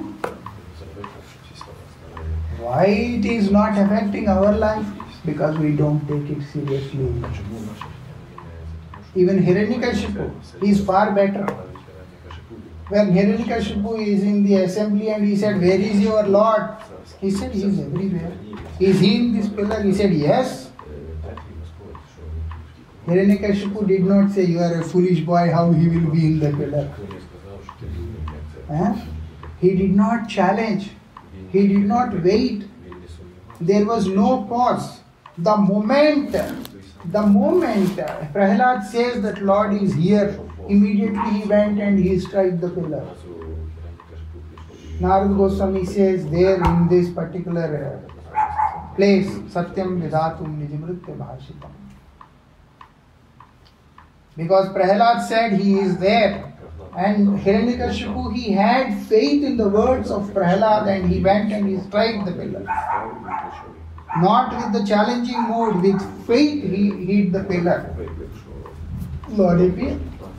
Why it is not affecting our life? Because we don't take it seriously. Even Hiranyakashipu, he is far better. When Hiranyakashipu is in the assembly and he said, "Where is your Lord?" He said, "He is everywhere." "Is he in this pillar?" He said, "Yes." Hiranyakashipu did not say, "You are a foolish boy, how he will be in the pillar." He did not challenge. He did not wait. There was no pause. The moment Prahlad says that Lord is here, immediately he went and he struck the pillar. Narada Goswami says there in this particular place Satyam Vidatum Nijamritya Bhashitam. Because Prahlad said he is there, and Hiranyakashipu, he had faith in the words of Prahlad, and he went and he struck the pillar. Not with the challenging mode, with faith he hit the pillar. Lord appeared.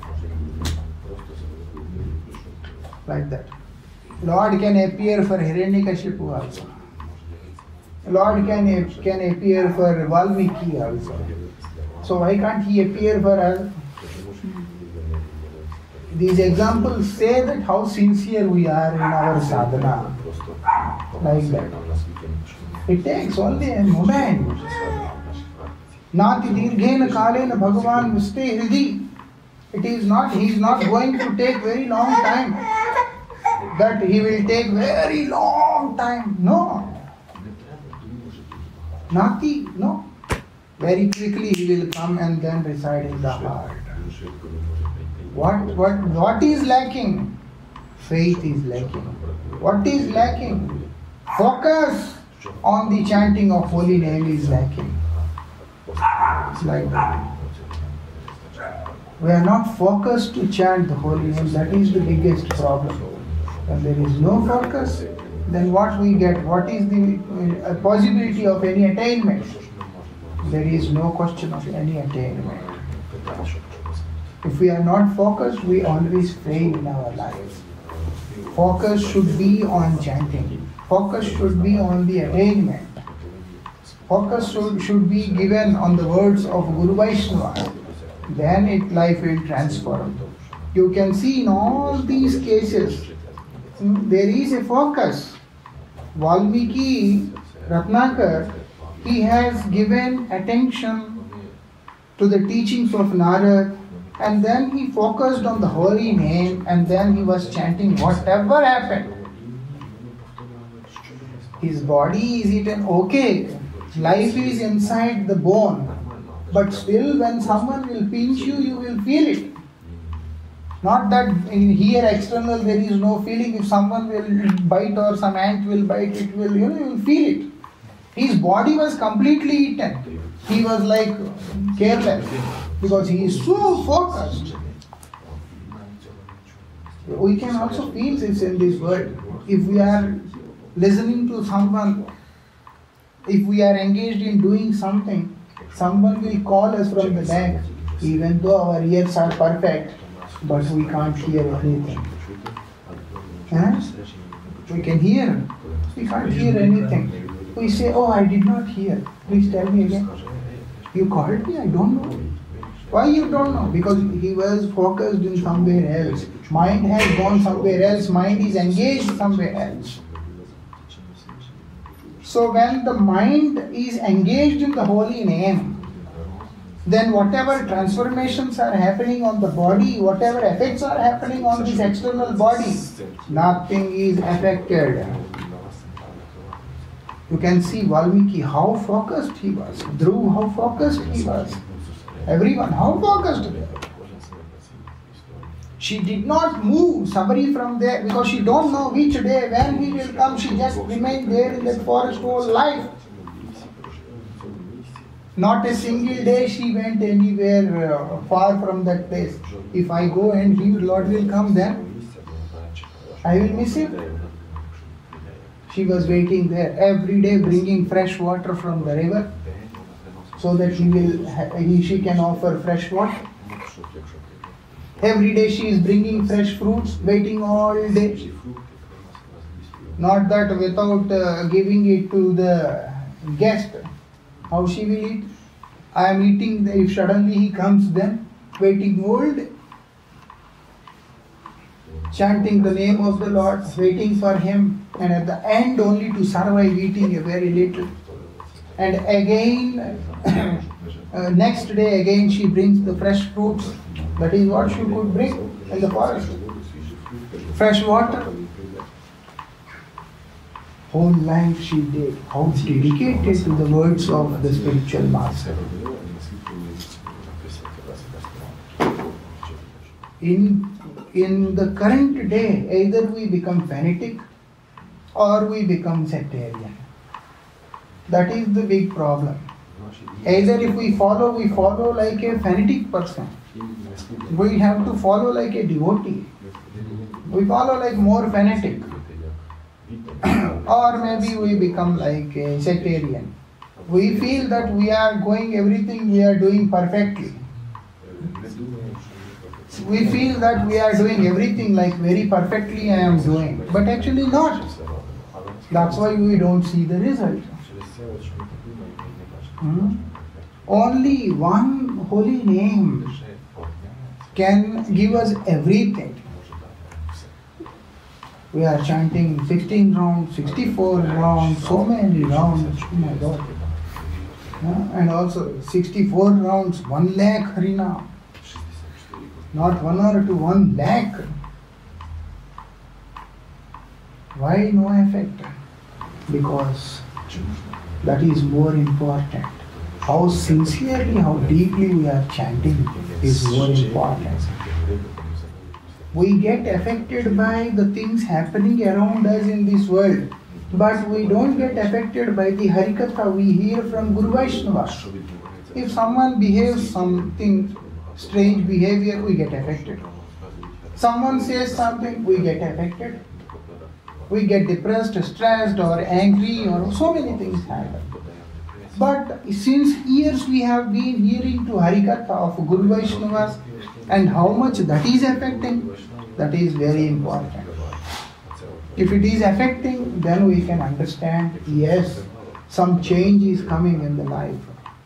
Like that. Lord can appear for Hiranyakashipu also. Lord can appear for Valmiki also. So why can't he appear for us? These examples say that how sincere we are in our sadhana. Like that. It takes only a moment. Nati dirghena kalena Bhagavan muste hridi. It is not, he is not going to take very long time. That he will take very long time. No. Nati, no. Very quickly he will come and then reside in the heart. What is lacking? Faith is lacking. What is lacking? Focus on the chanting of holy name is lacking. It's like that. We are not focused to chant the holy name. That is the biggest problem. When there is no focus, then what we get? What is the possibility of any attainment? There is no question of any attainment. If we are not focused, we always fail in our lives. Focus should be on chanting. Focus should be on the attainment. Focus should be given on the words of Guru Vaishnava. Then life will transform. You can see in all these cases, there is a focus. Valmiki, Ratnakar, he has given attention to the teachings of Narad, and then he focused on the holy name, and then he was chanting whatever happened. His body is eaten, okay, life is inside the bone, but still when someone will pinch you, you will feel it. Not that in here external there is no feeling. If someone will bite or some ant will bite, it will, you will feel it. His body was completely eaten. He was like careless because he is so focused. We can also feel this in this world. If we are listening to someone, if we are engaged in doing something, someone will call us from the back, even though our ears are perfect, but we can't hear anything. We can hear, we can't hear anything. We say, oh, I did not hear. Please tell me again. You called me? I don't know. Why you don't know? Because he was focused in somewhere else. Mind has gone somewhere else. Mind is engaged somewhere else. So when the mind is engaged in the holy name, then whatever transformations are happening on the body, whatever effects are happening on this external body, nothing is affected. You can see Valmiki, how focused he was. Dhruv, how focused he was. Everyone, how focused they were. She did not move Sabari from there because she don't know which day, when he will come. She just remained there in that forest whole life. Not a single day she went anywhere far from that place. If I go and Lord will come, then I will miss him. She was waiting there every day, bringing fresh water from the river, so that she can offer fresh water. Every day she is bringing fresh fruits, waiting all day. Not that without giving it to the guest, how she will eat? I am eating, if suddenly he comes, then waiting all day. Chanting the name of the Lord, waiting for him, and at the end only to survive eating a very little. And again, next day again she brings the fresh fruits. That is what she could bring in the forest. Fresh water. Whole life she did. How dedicated to the words of the spiritual master. In the current day, either we become fanatic or we become sectarian. That is the big problem. Either if we follow like a fanatic person. We have to follow like a devotee. We follow like more fanatic. Or maybe we become like a sectarian. We feel that we are everything we are doing perfectly. We feel that we are doing everything like very perfectly I am doing. But actually not. That's why we don't see the result. Only one holy name can give us everything. We are chanting 16 rounds, 64 rounds, so many rounds. Oh my God. And also 64 rounds, 1 lakh Harinam. Not 1 or 2, 1 lakh. Why no effect? Because that is more important. How sincerely, how deeply we are chanting is more important. We get affected by the things happening around us in this world, but we don't get affected by the Harikatha we hear from Guru Vaishnava. If someone behaves something strange behavior, we get affected. Someone says something, we get affected. We get depressed, stressed, or angry, or so many things happen. But since years we have been hearing to Harikatha of Guru Vaishnavas, and how much that is affecting, that is very important. If it is affecting, then we can understand, yes, some change is coming in the life.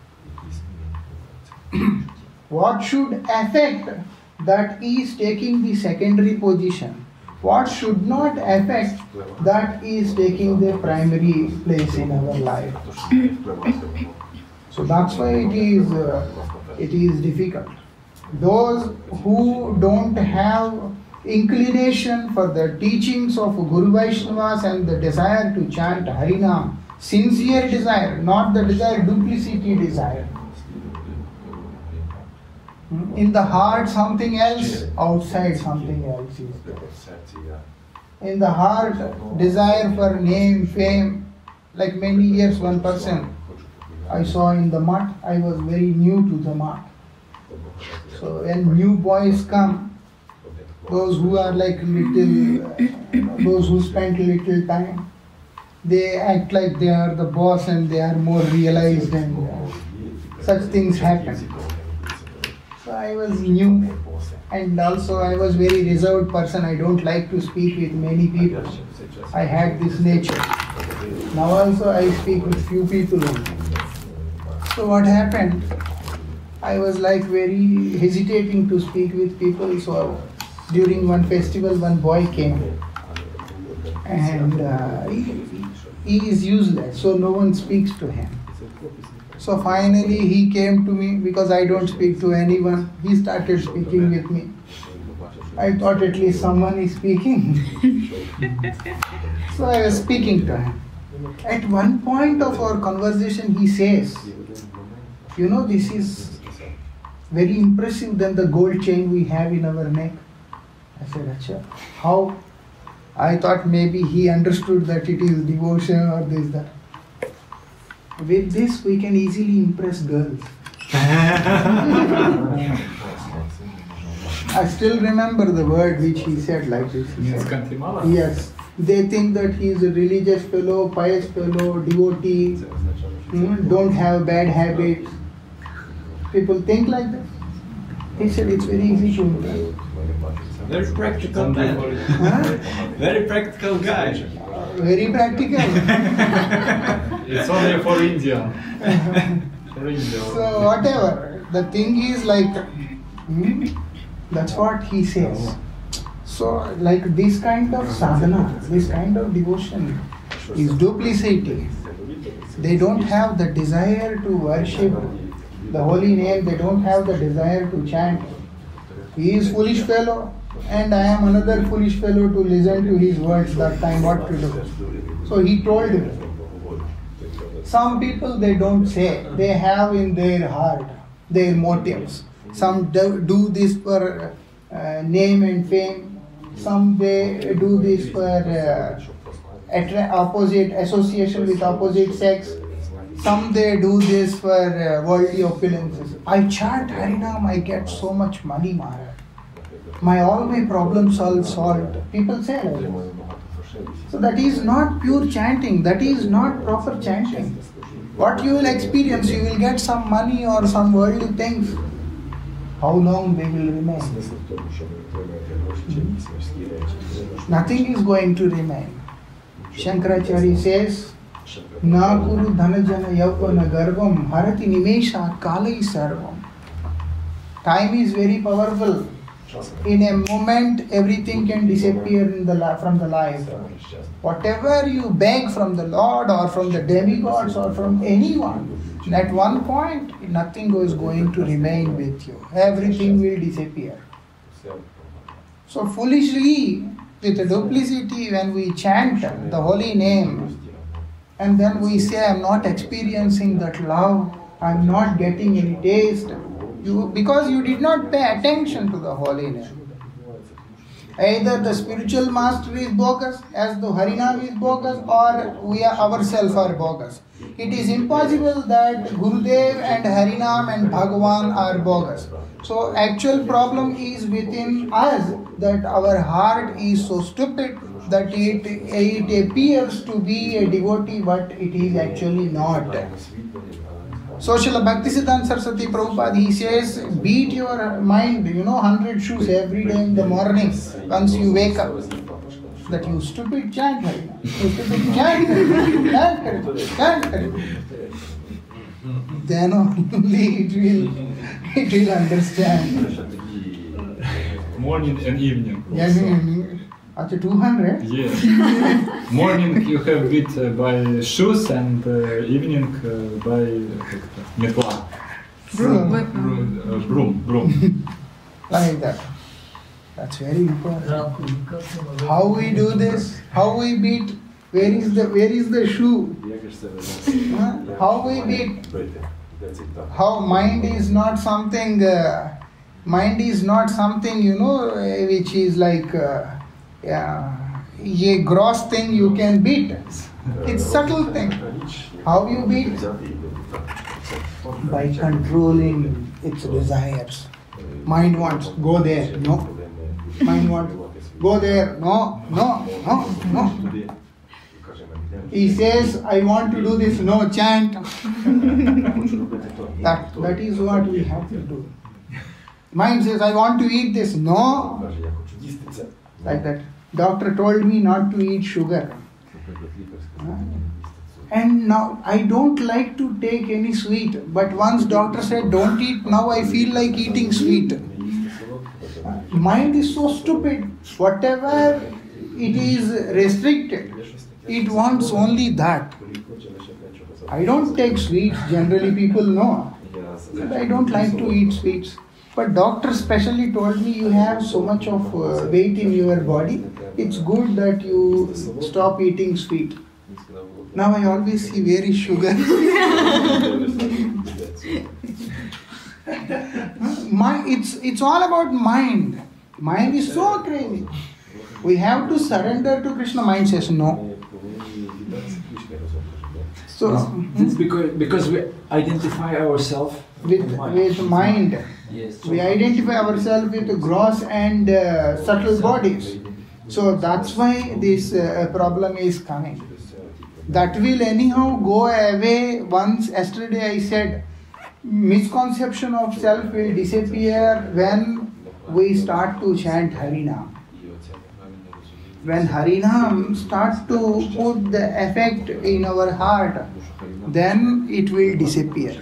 What should affect, that is taking the secondary position. What should not affect, that is taking the primary place in our life. So that's why it is difficult. Those who don't have inclination for the teachings of Guru Vaishnavas and the desire to chant Harinam, sincere desire, not the desire, duplicity desire. In the heart something else, outside something else is there. In the heart, desire for name, fame. Like many years, one person I saw in the mat, I was very new to the mat. So when new boys come, those who are like little, those who spent little time, they act like they are the boss and they are more realized, and such things happen. So I was new, and also I was very reserved person. I don't like to speak with many people. I had this nature. Now also I speak with few people only. So what happened? I was like very hesitating to speak with people. So during one festival, one boy came, and he is useless, so no one speaks to him. So finally he came to me, because I don't speak to anyone. He started speaking with me. I thought at least someone is speaking. So I was speaking to him. At one point of our conversation he says, "You know, this is very impressive than the gold chain we have in our neck." I said, "Acha, how?" I thought maybe he understood that it is devotion or this, that. With this we can easily impress girls. I still remember the word which he said like this. He said, yes, they think that he is a religious fellow, pious fellow, devotee, don't have bad habits. People think like that. He said it's very easy to impress. Very practical man. Very practical guy. Very practical. It's only for India. For India. So whatever. The thing is like, that's what he says. So like this kind of sadhana, this kind of devotion is duplicity. They don't have the desire to worship the holy name. They don't have the desire to chant. He is foolish fellow, and I am another foolish fellow to listen to his words that time, what to do. So he told me. Some people they don't say, they have in their heart their motives. Some do this for name and fame. Some they do this for opposite association with opposite sex. some they do this for worldly opulences. I chant Harinam, I get so much money, Maharaj. All my problems are solved. People say like that. So that is not pure chanting. That is not proper chanting. What you will experience, you will get some money or some worldly things. How long they will remain? Nothing is going to remain. Shankaracharya says, Na kuru dhanajana yavana garbam harati nimesha kalai sarvam. Time is very powerful. In a moment, everything can disappear from the life. Whatever you beg from the Lord or from the demigods or from anyone, at one point, nothing is going to remain with you. Everything will disappear. So foolishly, with a duplicity, when we chant the holy name, and then we say, I am not experiencing that love, I am not getting any taste, because you did not pay attention to the holy name. Either the spiritual master is bogus, as the Harinam is bogus, or we ourselves are bogus. It is impossible that Gurudev and Harinam and Bhagavan are bogus. So actual problem is within us, that our heart is so stupid that it appears to be a devotee, but it is actually not. So Srila Bhaktisiddhanta Saraswati Prabhupada, he says, beat your mind, 100 shoes every day in the morning once you wake up. That you stupid chant Harinam. You stupid chant Harinam. Chant Harinam. Then only it will understand. Morning and evening. Yes, after 200? Yes. Morning you have beat by shoes and evening by metla. Broom. Like that. That's very important. How we do this? How we beat? Where is the shoe? How we beat? How mind is not something. Which is like a gross thing you can beat. It's subtle thing. How you beat? By controlling its desires. Mind wants go there, no. Mind wants go there, no. He says, I want to do this, no, chant. That is what we have to do. Mind says, I want to eat this, no. Like that. Doctor told me not to eat sugar. And now I don't like to take any sweet. But once doctor said don't eat, now I feel like eating sweet. Mind is so stupid. Whatever it is restricted, it wants only that. I don't take sweets. Generally people know. But I don't like to eat sweets. But doctor specially told me you have so much of weight in your body. It's good that you stop eating sweet. Now I always see where is sugar. It's all about mind. Mind is so crazy. We have to surrender to Krishna. Mind says no. So it's because we identify ourselves with mind. Yes. We identify ourselves with gross and subtle bodies. So that's why this problem is coming. That will anyhow go away once. Yesterday I said misconception of self will disappear when we start to chant Harinam. When Harinam starts to put the effect in our heart, then it will disappear.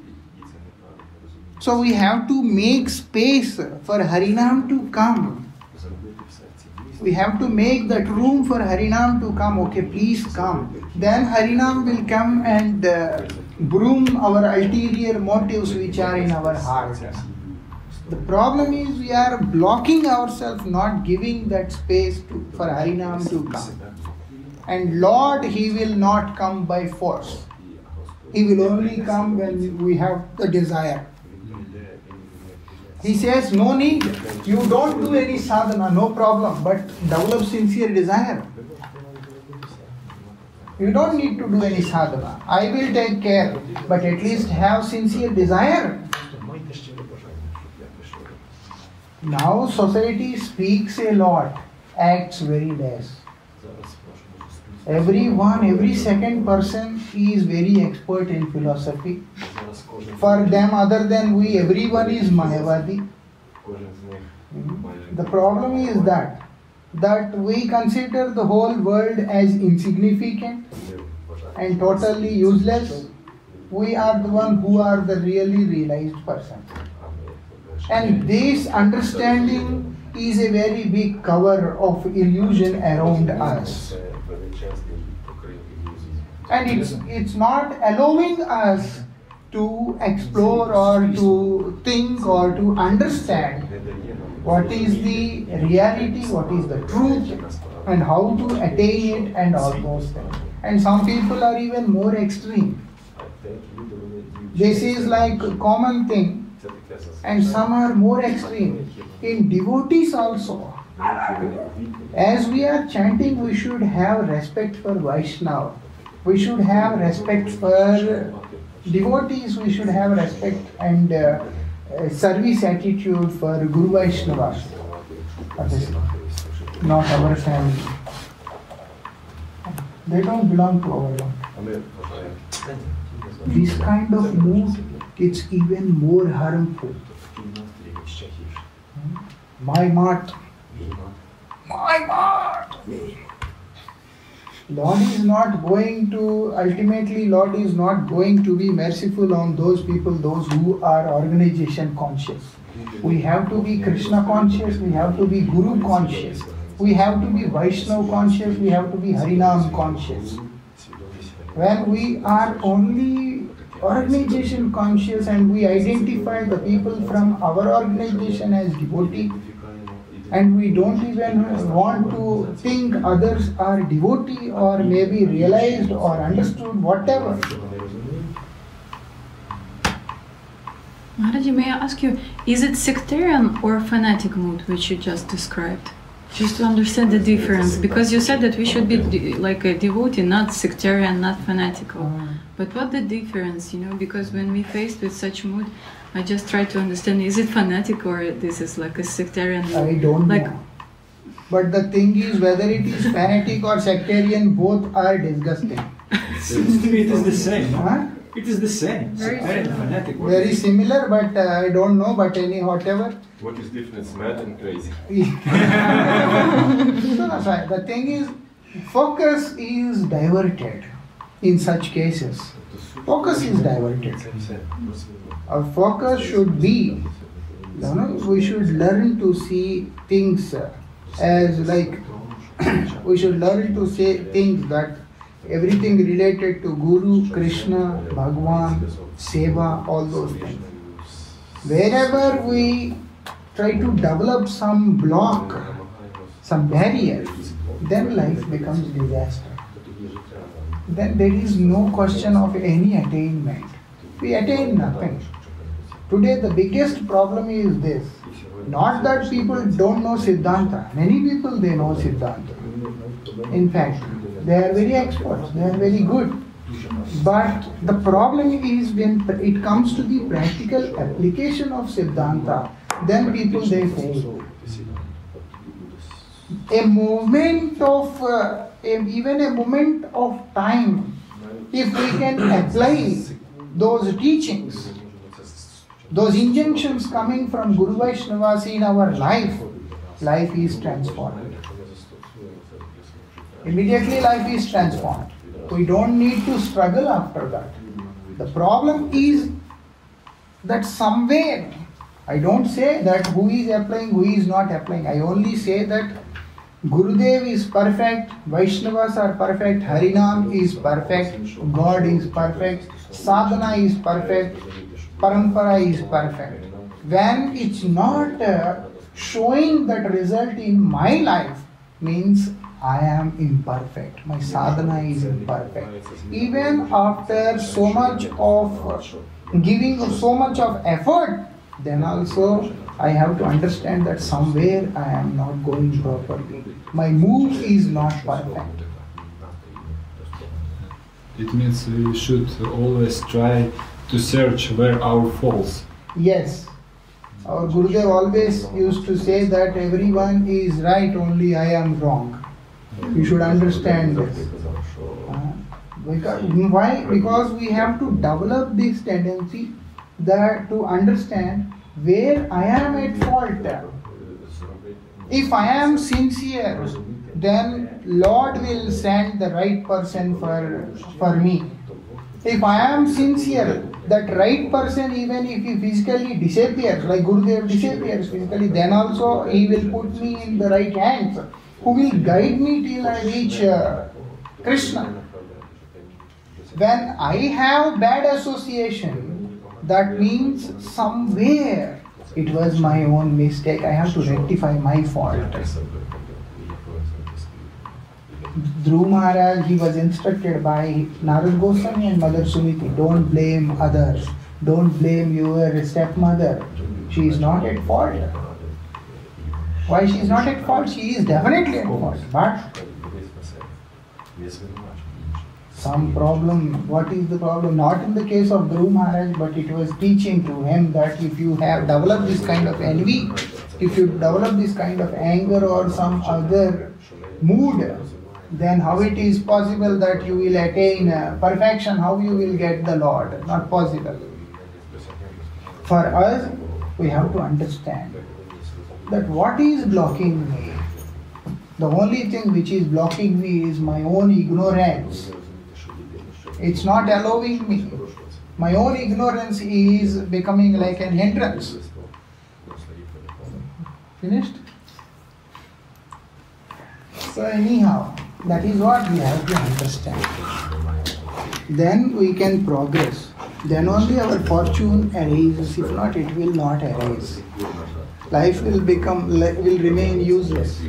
So we have to make space for Harinam to come. We have to make that room for Harinam to come. Okay, please come. Then Harinam will come and broom our ulterior motives which are in our heart. The problem is we are blocking ourselves, not giving that space for Harinam to come. And Lord, He will not come by force. He will only come when we have the desire. He says, no need, you don't do any sadhana, no problem, but develop sincere desire. You don't need to do any sadhana. I will take care, but at least have sincere desire. Now society speaks a lot, acts very less. Every second person is very expert in philosophy. For them, other than we, everyone is Mayavadi. The problem is that we consider the whole world as insignificant and totally useless. We are the one who are the really realized person. And this understanding is a very big cover of illusion around us. And it's not allowing us to explore or to think or to understand what is the reality, what is the truth, and how to attain it, and all those things. And some people are even more extreme. This is like a common thing. And some are more extreme. In devotees also. As we are chanting, we should have respect for Vaishnava. We should have respect for devotees. We should have respect and service attitude for Guru Vaishnavas. Not our family. They don't belong to our Lord. This kind of mood, it's even more harmful. My mat. Lord is not going to, ultimately Lord is not going to be merciful on those people, those who are organization conscious. We have to be Krishna conscious, we have to be Guru conscious, we have to be Vaishnava conscious, we have to be Harinam conscious. When we are only organization conscious and we identify the people from our organization as devotee, and we don't even want to think others are devotee or maybe realized or understood, whatever. Maharaji, may I ask you, is it sectarian or fanatic mood which you just described? Just to understand the difference, because you said that we should be like a devotee, not sectarian, not fanatical. But what the difference, because when we faced with such mood, I just try to understand, is it fanatic or this is like a sectarian mood? I don't know. But the thing is, whether it is fanatic or sectarian, both are disgusting. Seems to me it is the same. Huh? It is the same. Sectarian and fanatic. Very similar, but I don't know, but whatever. What is difference, mad and crazy? So that's why. The thing is, focus is diverted in such cases. Focus is diverted. Our focus should be, we should learn to see things as like, we should learn to say things that everything related to Guru, Krishna, Bhagwan, Seva, all those things. Wherever we try to develop some block, some barrier, then life becomes disaster. Then there is no question of any attainment. We attain nothing. Today the biggest problem is this. Not that people don't know Siddhanta. Many people, they know Siddhanta. In fact, they are very experts, they are very good. But the problem is when it comes to the practical application of Siddhanta, then people, they fail. A moment of, even a moment of time, if we can apply those teachings, those injunctions coming from Guru Vaishnavas in our life, life is transformed. Immediately life is transformed. We don't need to struggle after that. The problem is that somewhere, I don't say that who is applying, who is not applying. I only say that Gurudev is perfect, Vaishnavas are perfect, Harinam is perfect, God is perfect, Sadhana is perfect, Parampara is perfect. When it's not showing that result in my life, means I am imperfect. My sadhana is imperfect. Even after so much of giving so much of effort, then also I have to understand that somewhere I am not going properly. My move is not perfect. It means we should always try to search where our faults. Yes. Our Gurudev always used to say that everyone is right, only I am wrong. You should understand this. Why? Because we have to develop this tendency that to understand where I am at fault. If I am sincere, then Lord will send the right person for me. If I am sincere, that right person, even if he physically disappears, like Gurudev disappears physically, then also he will put me in the right hands, who will guide me till I reach Krishna. When I have bad association, that means somewhere it was my own mistake. I have to rectify my fault. Dhruv Maharaj, he was instructed by Narad Goswami and Mother Sumiti, don't blame others, don't blame your stepmother. She is not at fault. Why she is not at fault? She is definitely at fault. But some problem. What is the problem? Not in the case of Dhruv Maharaj, but it was teaching to him that if you have developed this kind of envy, if you develop this kind of anger or some other mood, then how it is possible that you will attain perfection? How you will get the Lord? Not possible. For us, we have to understand that what is blocking me? The only thing which is blocking me is my own ignorance. It's not allowing me. My own ignorance is becoming like an hindrance. Finished? So anyhow, that is what we have to understand. Then we can progress. Then only our fortune arises. If not, it will not arise. Life will remain useless.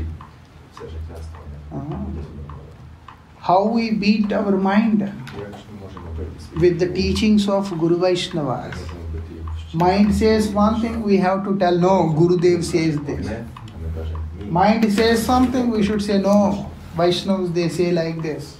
How we beat our mind with the teachings of Guru Vaishnavas. Mind says one thing, we have to tell, no, Gurudev says this. Mind says something, we should say, no, Vaishnavas, they say like this.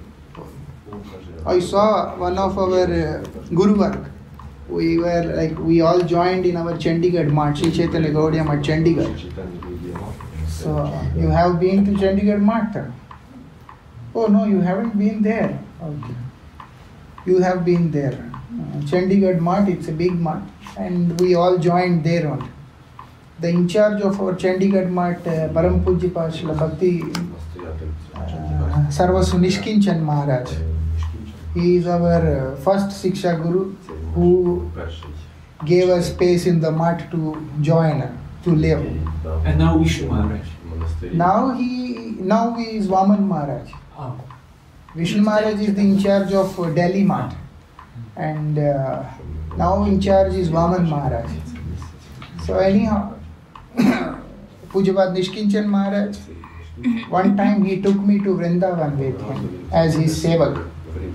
I saw one of our Guru work. We all joined in our Chandigarh Math, Sri Chaitanya Gaudiya Math, Chandigarh. So, you have been to Chandigarh Math? Oh no, you haven't been there. Okay. You have been there. Chandigarh Math, it's a big math, and we all joined there only. The in charge of our Chandigarh Math, Param Pujya Shri Bhakti Sarvasva Nishkinchan Maharaj. He is our first Siksha Guru who gave us space in the math to join, to live. And now Vishnu Maharaj. Now he is Vaman Maharaj. Oh. Vishnu Maharaj is the in charge of Delhi Math, and now in charge is Vaman Maharaj. So anyhow, Pujapad Nishkinchan Maharaj, one time he took me to Vrindavan with him as his sevak.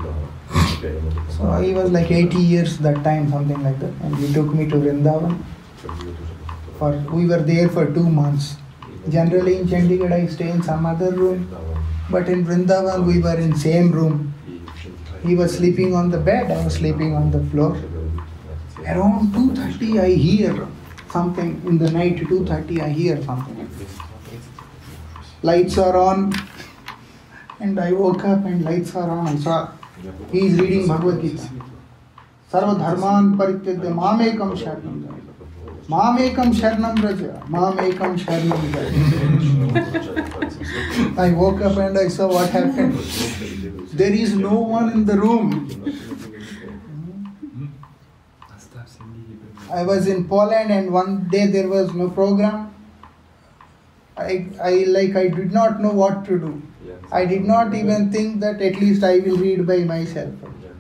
So he was like 80 years that time, something like that, and he took me to Vrindavan. We were there for 2 months. Generally in Chandigarh I stay in some other room, but in Vrindavan we were in same room. He was sleeping on the bed, I was sleeping on the floor. Around 2:30 I hear something in the night, 2:30 I hear something. Lights are on, and I woke up and lights are on. I saw he is reading Bhagavad Gita. Sarva dharman parityajya mamekam sharanam vraja. Mamekam sharanam vraja. Mamekam sharanam vraja. I woke up and I saw what happened. There is no one in the room. I was in Poland and one day there was no program. I did not know what to do. I did not even think that at least I will read by myself.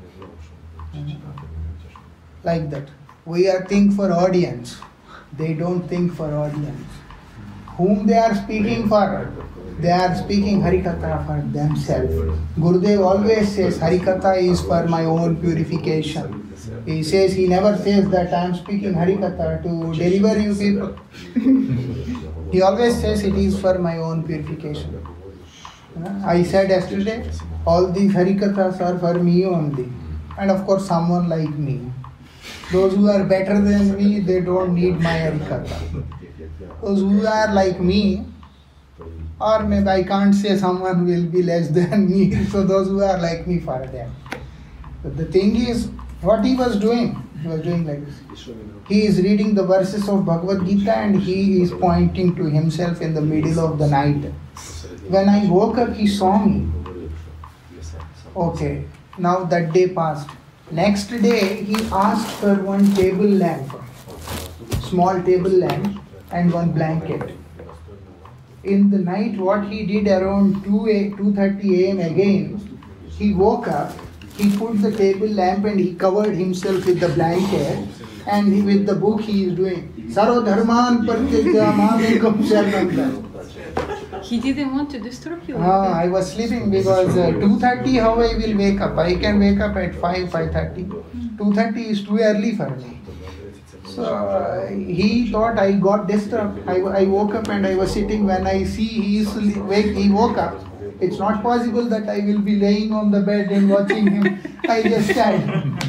Like that. We are think for audience. They don't think for audience. Whom they are speaking for? They are speaking Harikatha for themselves. Gurudev always says Harikatha is for my own purification. He says, he never says that I am speaking Harikatha to deliver you people. He always says it is for my own purification. I said yesterday, all these Harikathas are for me only. And of course, someone like me. Those who are better than me, they don't need my Harikatha. Those who are like me, or maybe I can't say someone will be less than me, so those who are like me for them. But the thing is, what he was doing like this. He is reading the verses of Bhagavad Gita and he is pointing to himself in the middle of the night. When I woke up, he saw me. Okay, now that day passed. Next day, he asked for one table lamp, small table lamp and one blanket. In the night, what he did around 2:30 a.m. again, he woke up, he put the table lamp and he covered himself with the blanket, and with the book he is doing Sarva Dharman Partyajya Mamekam Sharanam. He didn't want to disturb you. I was sleeping because 2:30 how I will wake up? I can wake up at 5:30. 2:30 is too early for me. So he thought I got disturbed. I woke up and I was sitting. When I see he woke up. It's not possible that I will be laying on the bed and watching him. I just stand.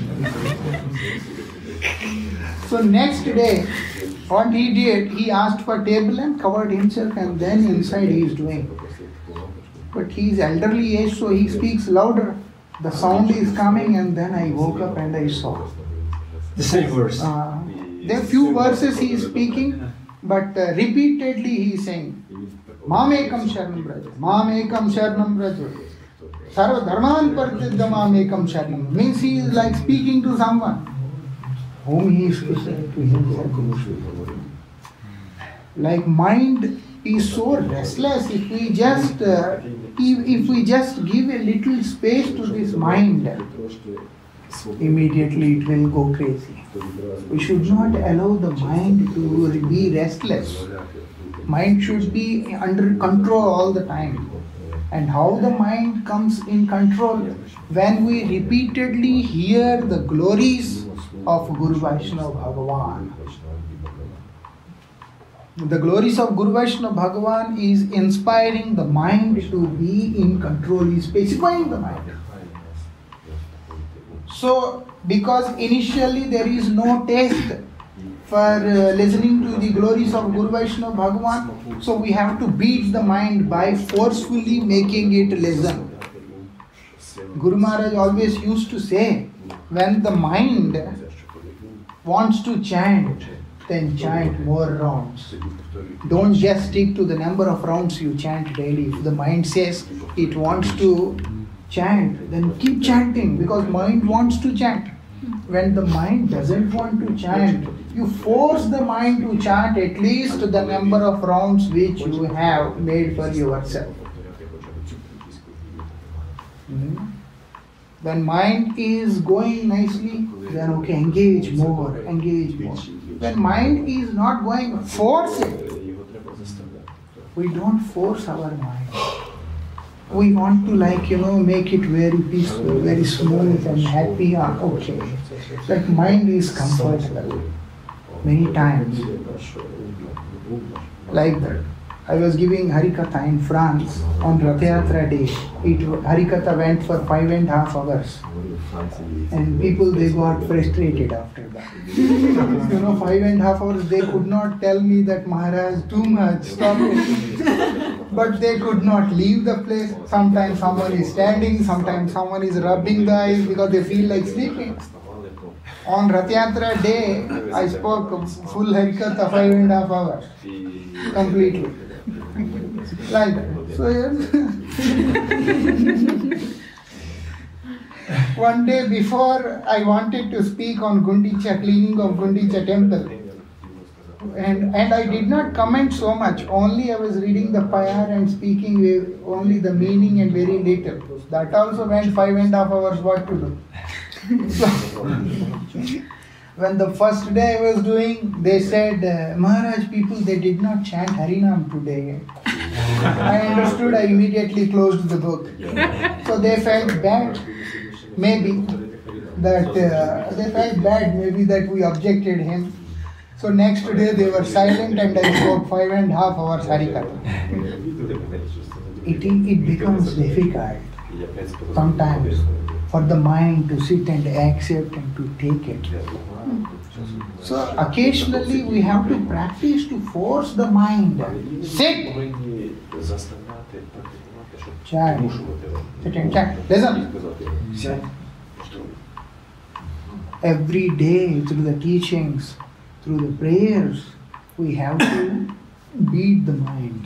So next day, what he did, he asked for table and covered himself, and then inside he is doing. But he is elderly age, so he speaks louder. The sound is coming, and then I woke up and I saw. The same verse. There are few verses he is speaking, but repeatedly he is saying, Mamekam Sharanam Braja, Mamekam Sharanam Braja, Sarva Dharman Partyajya Mamekam Sharanam. Means he is like speaking to someone whom he is to say to himself. Like mind is so restless. If we just give a little space to this mind, immediately it will go crazy. We should not allow the mind to be restless. Mind should be under control all the time. And how the mind comes in control? When we repeatedly hear the glories of Guru Vaishnava Bhagavan. The glories of Guru Vaishnava Bhagavan is inspiring the mind to be in control, is specifying the mind. So, because initially there is no taste for listening to the glories of Guru Vaishnava Bhagavan, so we have to beat the mind by forcefully making it listen. Guru Maharaj always used to say, when the mind wants to chant, then chant more rounds. Don't just stick to the number of rounds you chant daily. If the mind says it wants to chant, then keep chanting, because mind wants to chant. When the mind doesn't want to chant, you force the mind to chant at least the number of rounds which you have made for yourself. When mind is going nicely, then okay, engage more. When mind is not going, force it. We don't force our mind. We want to make it very peaceful, very smooth and happy. Okay. Like mind is comfortable. Many times. Like that. I was giving Harikatha in France on Rath Yatra day. Harikatha went for 5.5 hours. And people, they got frustrated after that. 5.5 hours, they could not tell me that Maharaj, too much, stop it. But they could not leave the place. Sometimes someone is standing, sometimes someone is rubbing the eyes because they feel like sleeping. On Rath Yatra day, I spoke full Harikatha 5.5 hours. Completely. Like that. So, one day before, I wanted to speak on Gundicha, cleaning of Gundicha temple. And I did not comment so much. Only I was reading the pyar and speaking with only the meaning and very little. That also went 5.5 hours, what to do. So, when the first day I was doing, they said, Maharaj, people, they did not chant Harinam today. I understood, I immediately closed the book. So they felt bad, maybe, that we objected him. So next day they were silent and I spoke 5.5 hours Harikatha. it becomes difficult sometimes for the mind to sit and accept and to take it. So occasionally we have to practice to force the mind. Sit! Chant. Sit and chant. Listen. Every day through the teachings, through the prayers, we have to beat the mind.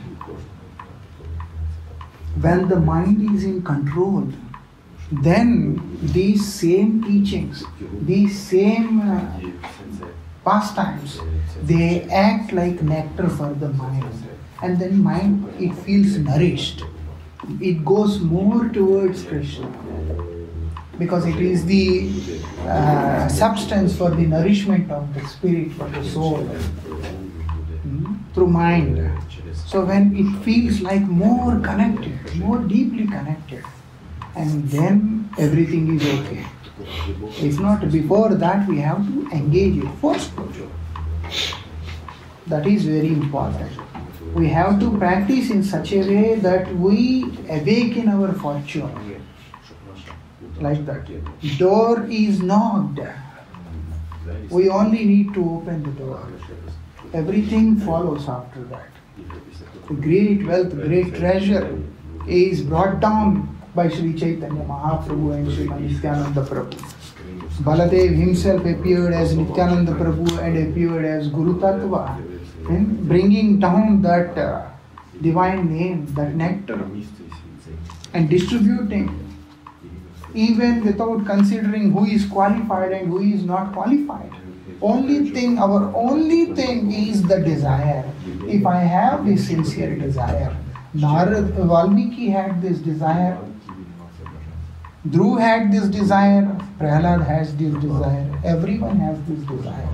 When the mind is in control, then these same teachings, these same pastimes, they act like nectar for the mind. And then mind, it feels nourished. It goes more towards Krishna. Because it is the substance for the nourishment of the spirit, for the soul, through mind. So when it feels like more connected, more deeply connected, and then everything is okay. If not, before that we have to engage it forcefully. That is very important. We have to practice in such a way that we awaken our fortune. Like that. Door is knocked. We only need to open the door. Everything follows after that. The great wealth, great treasure is brought down by Sri Chaitanya Mahaprabhu and Sri Nityananda Prabhu. Baladev himself appeared as Nityananda Prabhu and appeared as Guru Tattva, and bringing down that divine name, that nectar, and distributing, even without considering who is qualified and who is not qualified. Our only thing is the desire. If I have this sincere desire, Valmiki had this desire, Dhruv had this desire, Prahlad has this desire, everyone has this desire.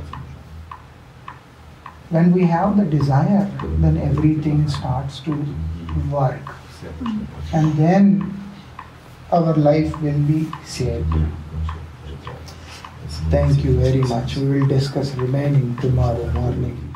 When we have the desire, then everything starts to work. And then our life will be saved. Thank you very much. We will discuss remaining tomorrow morning.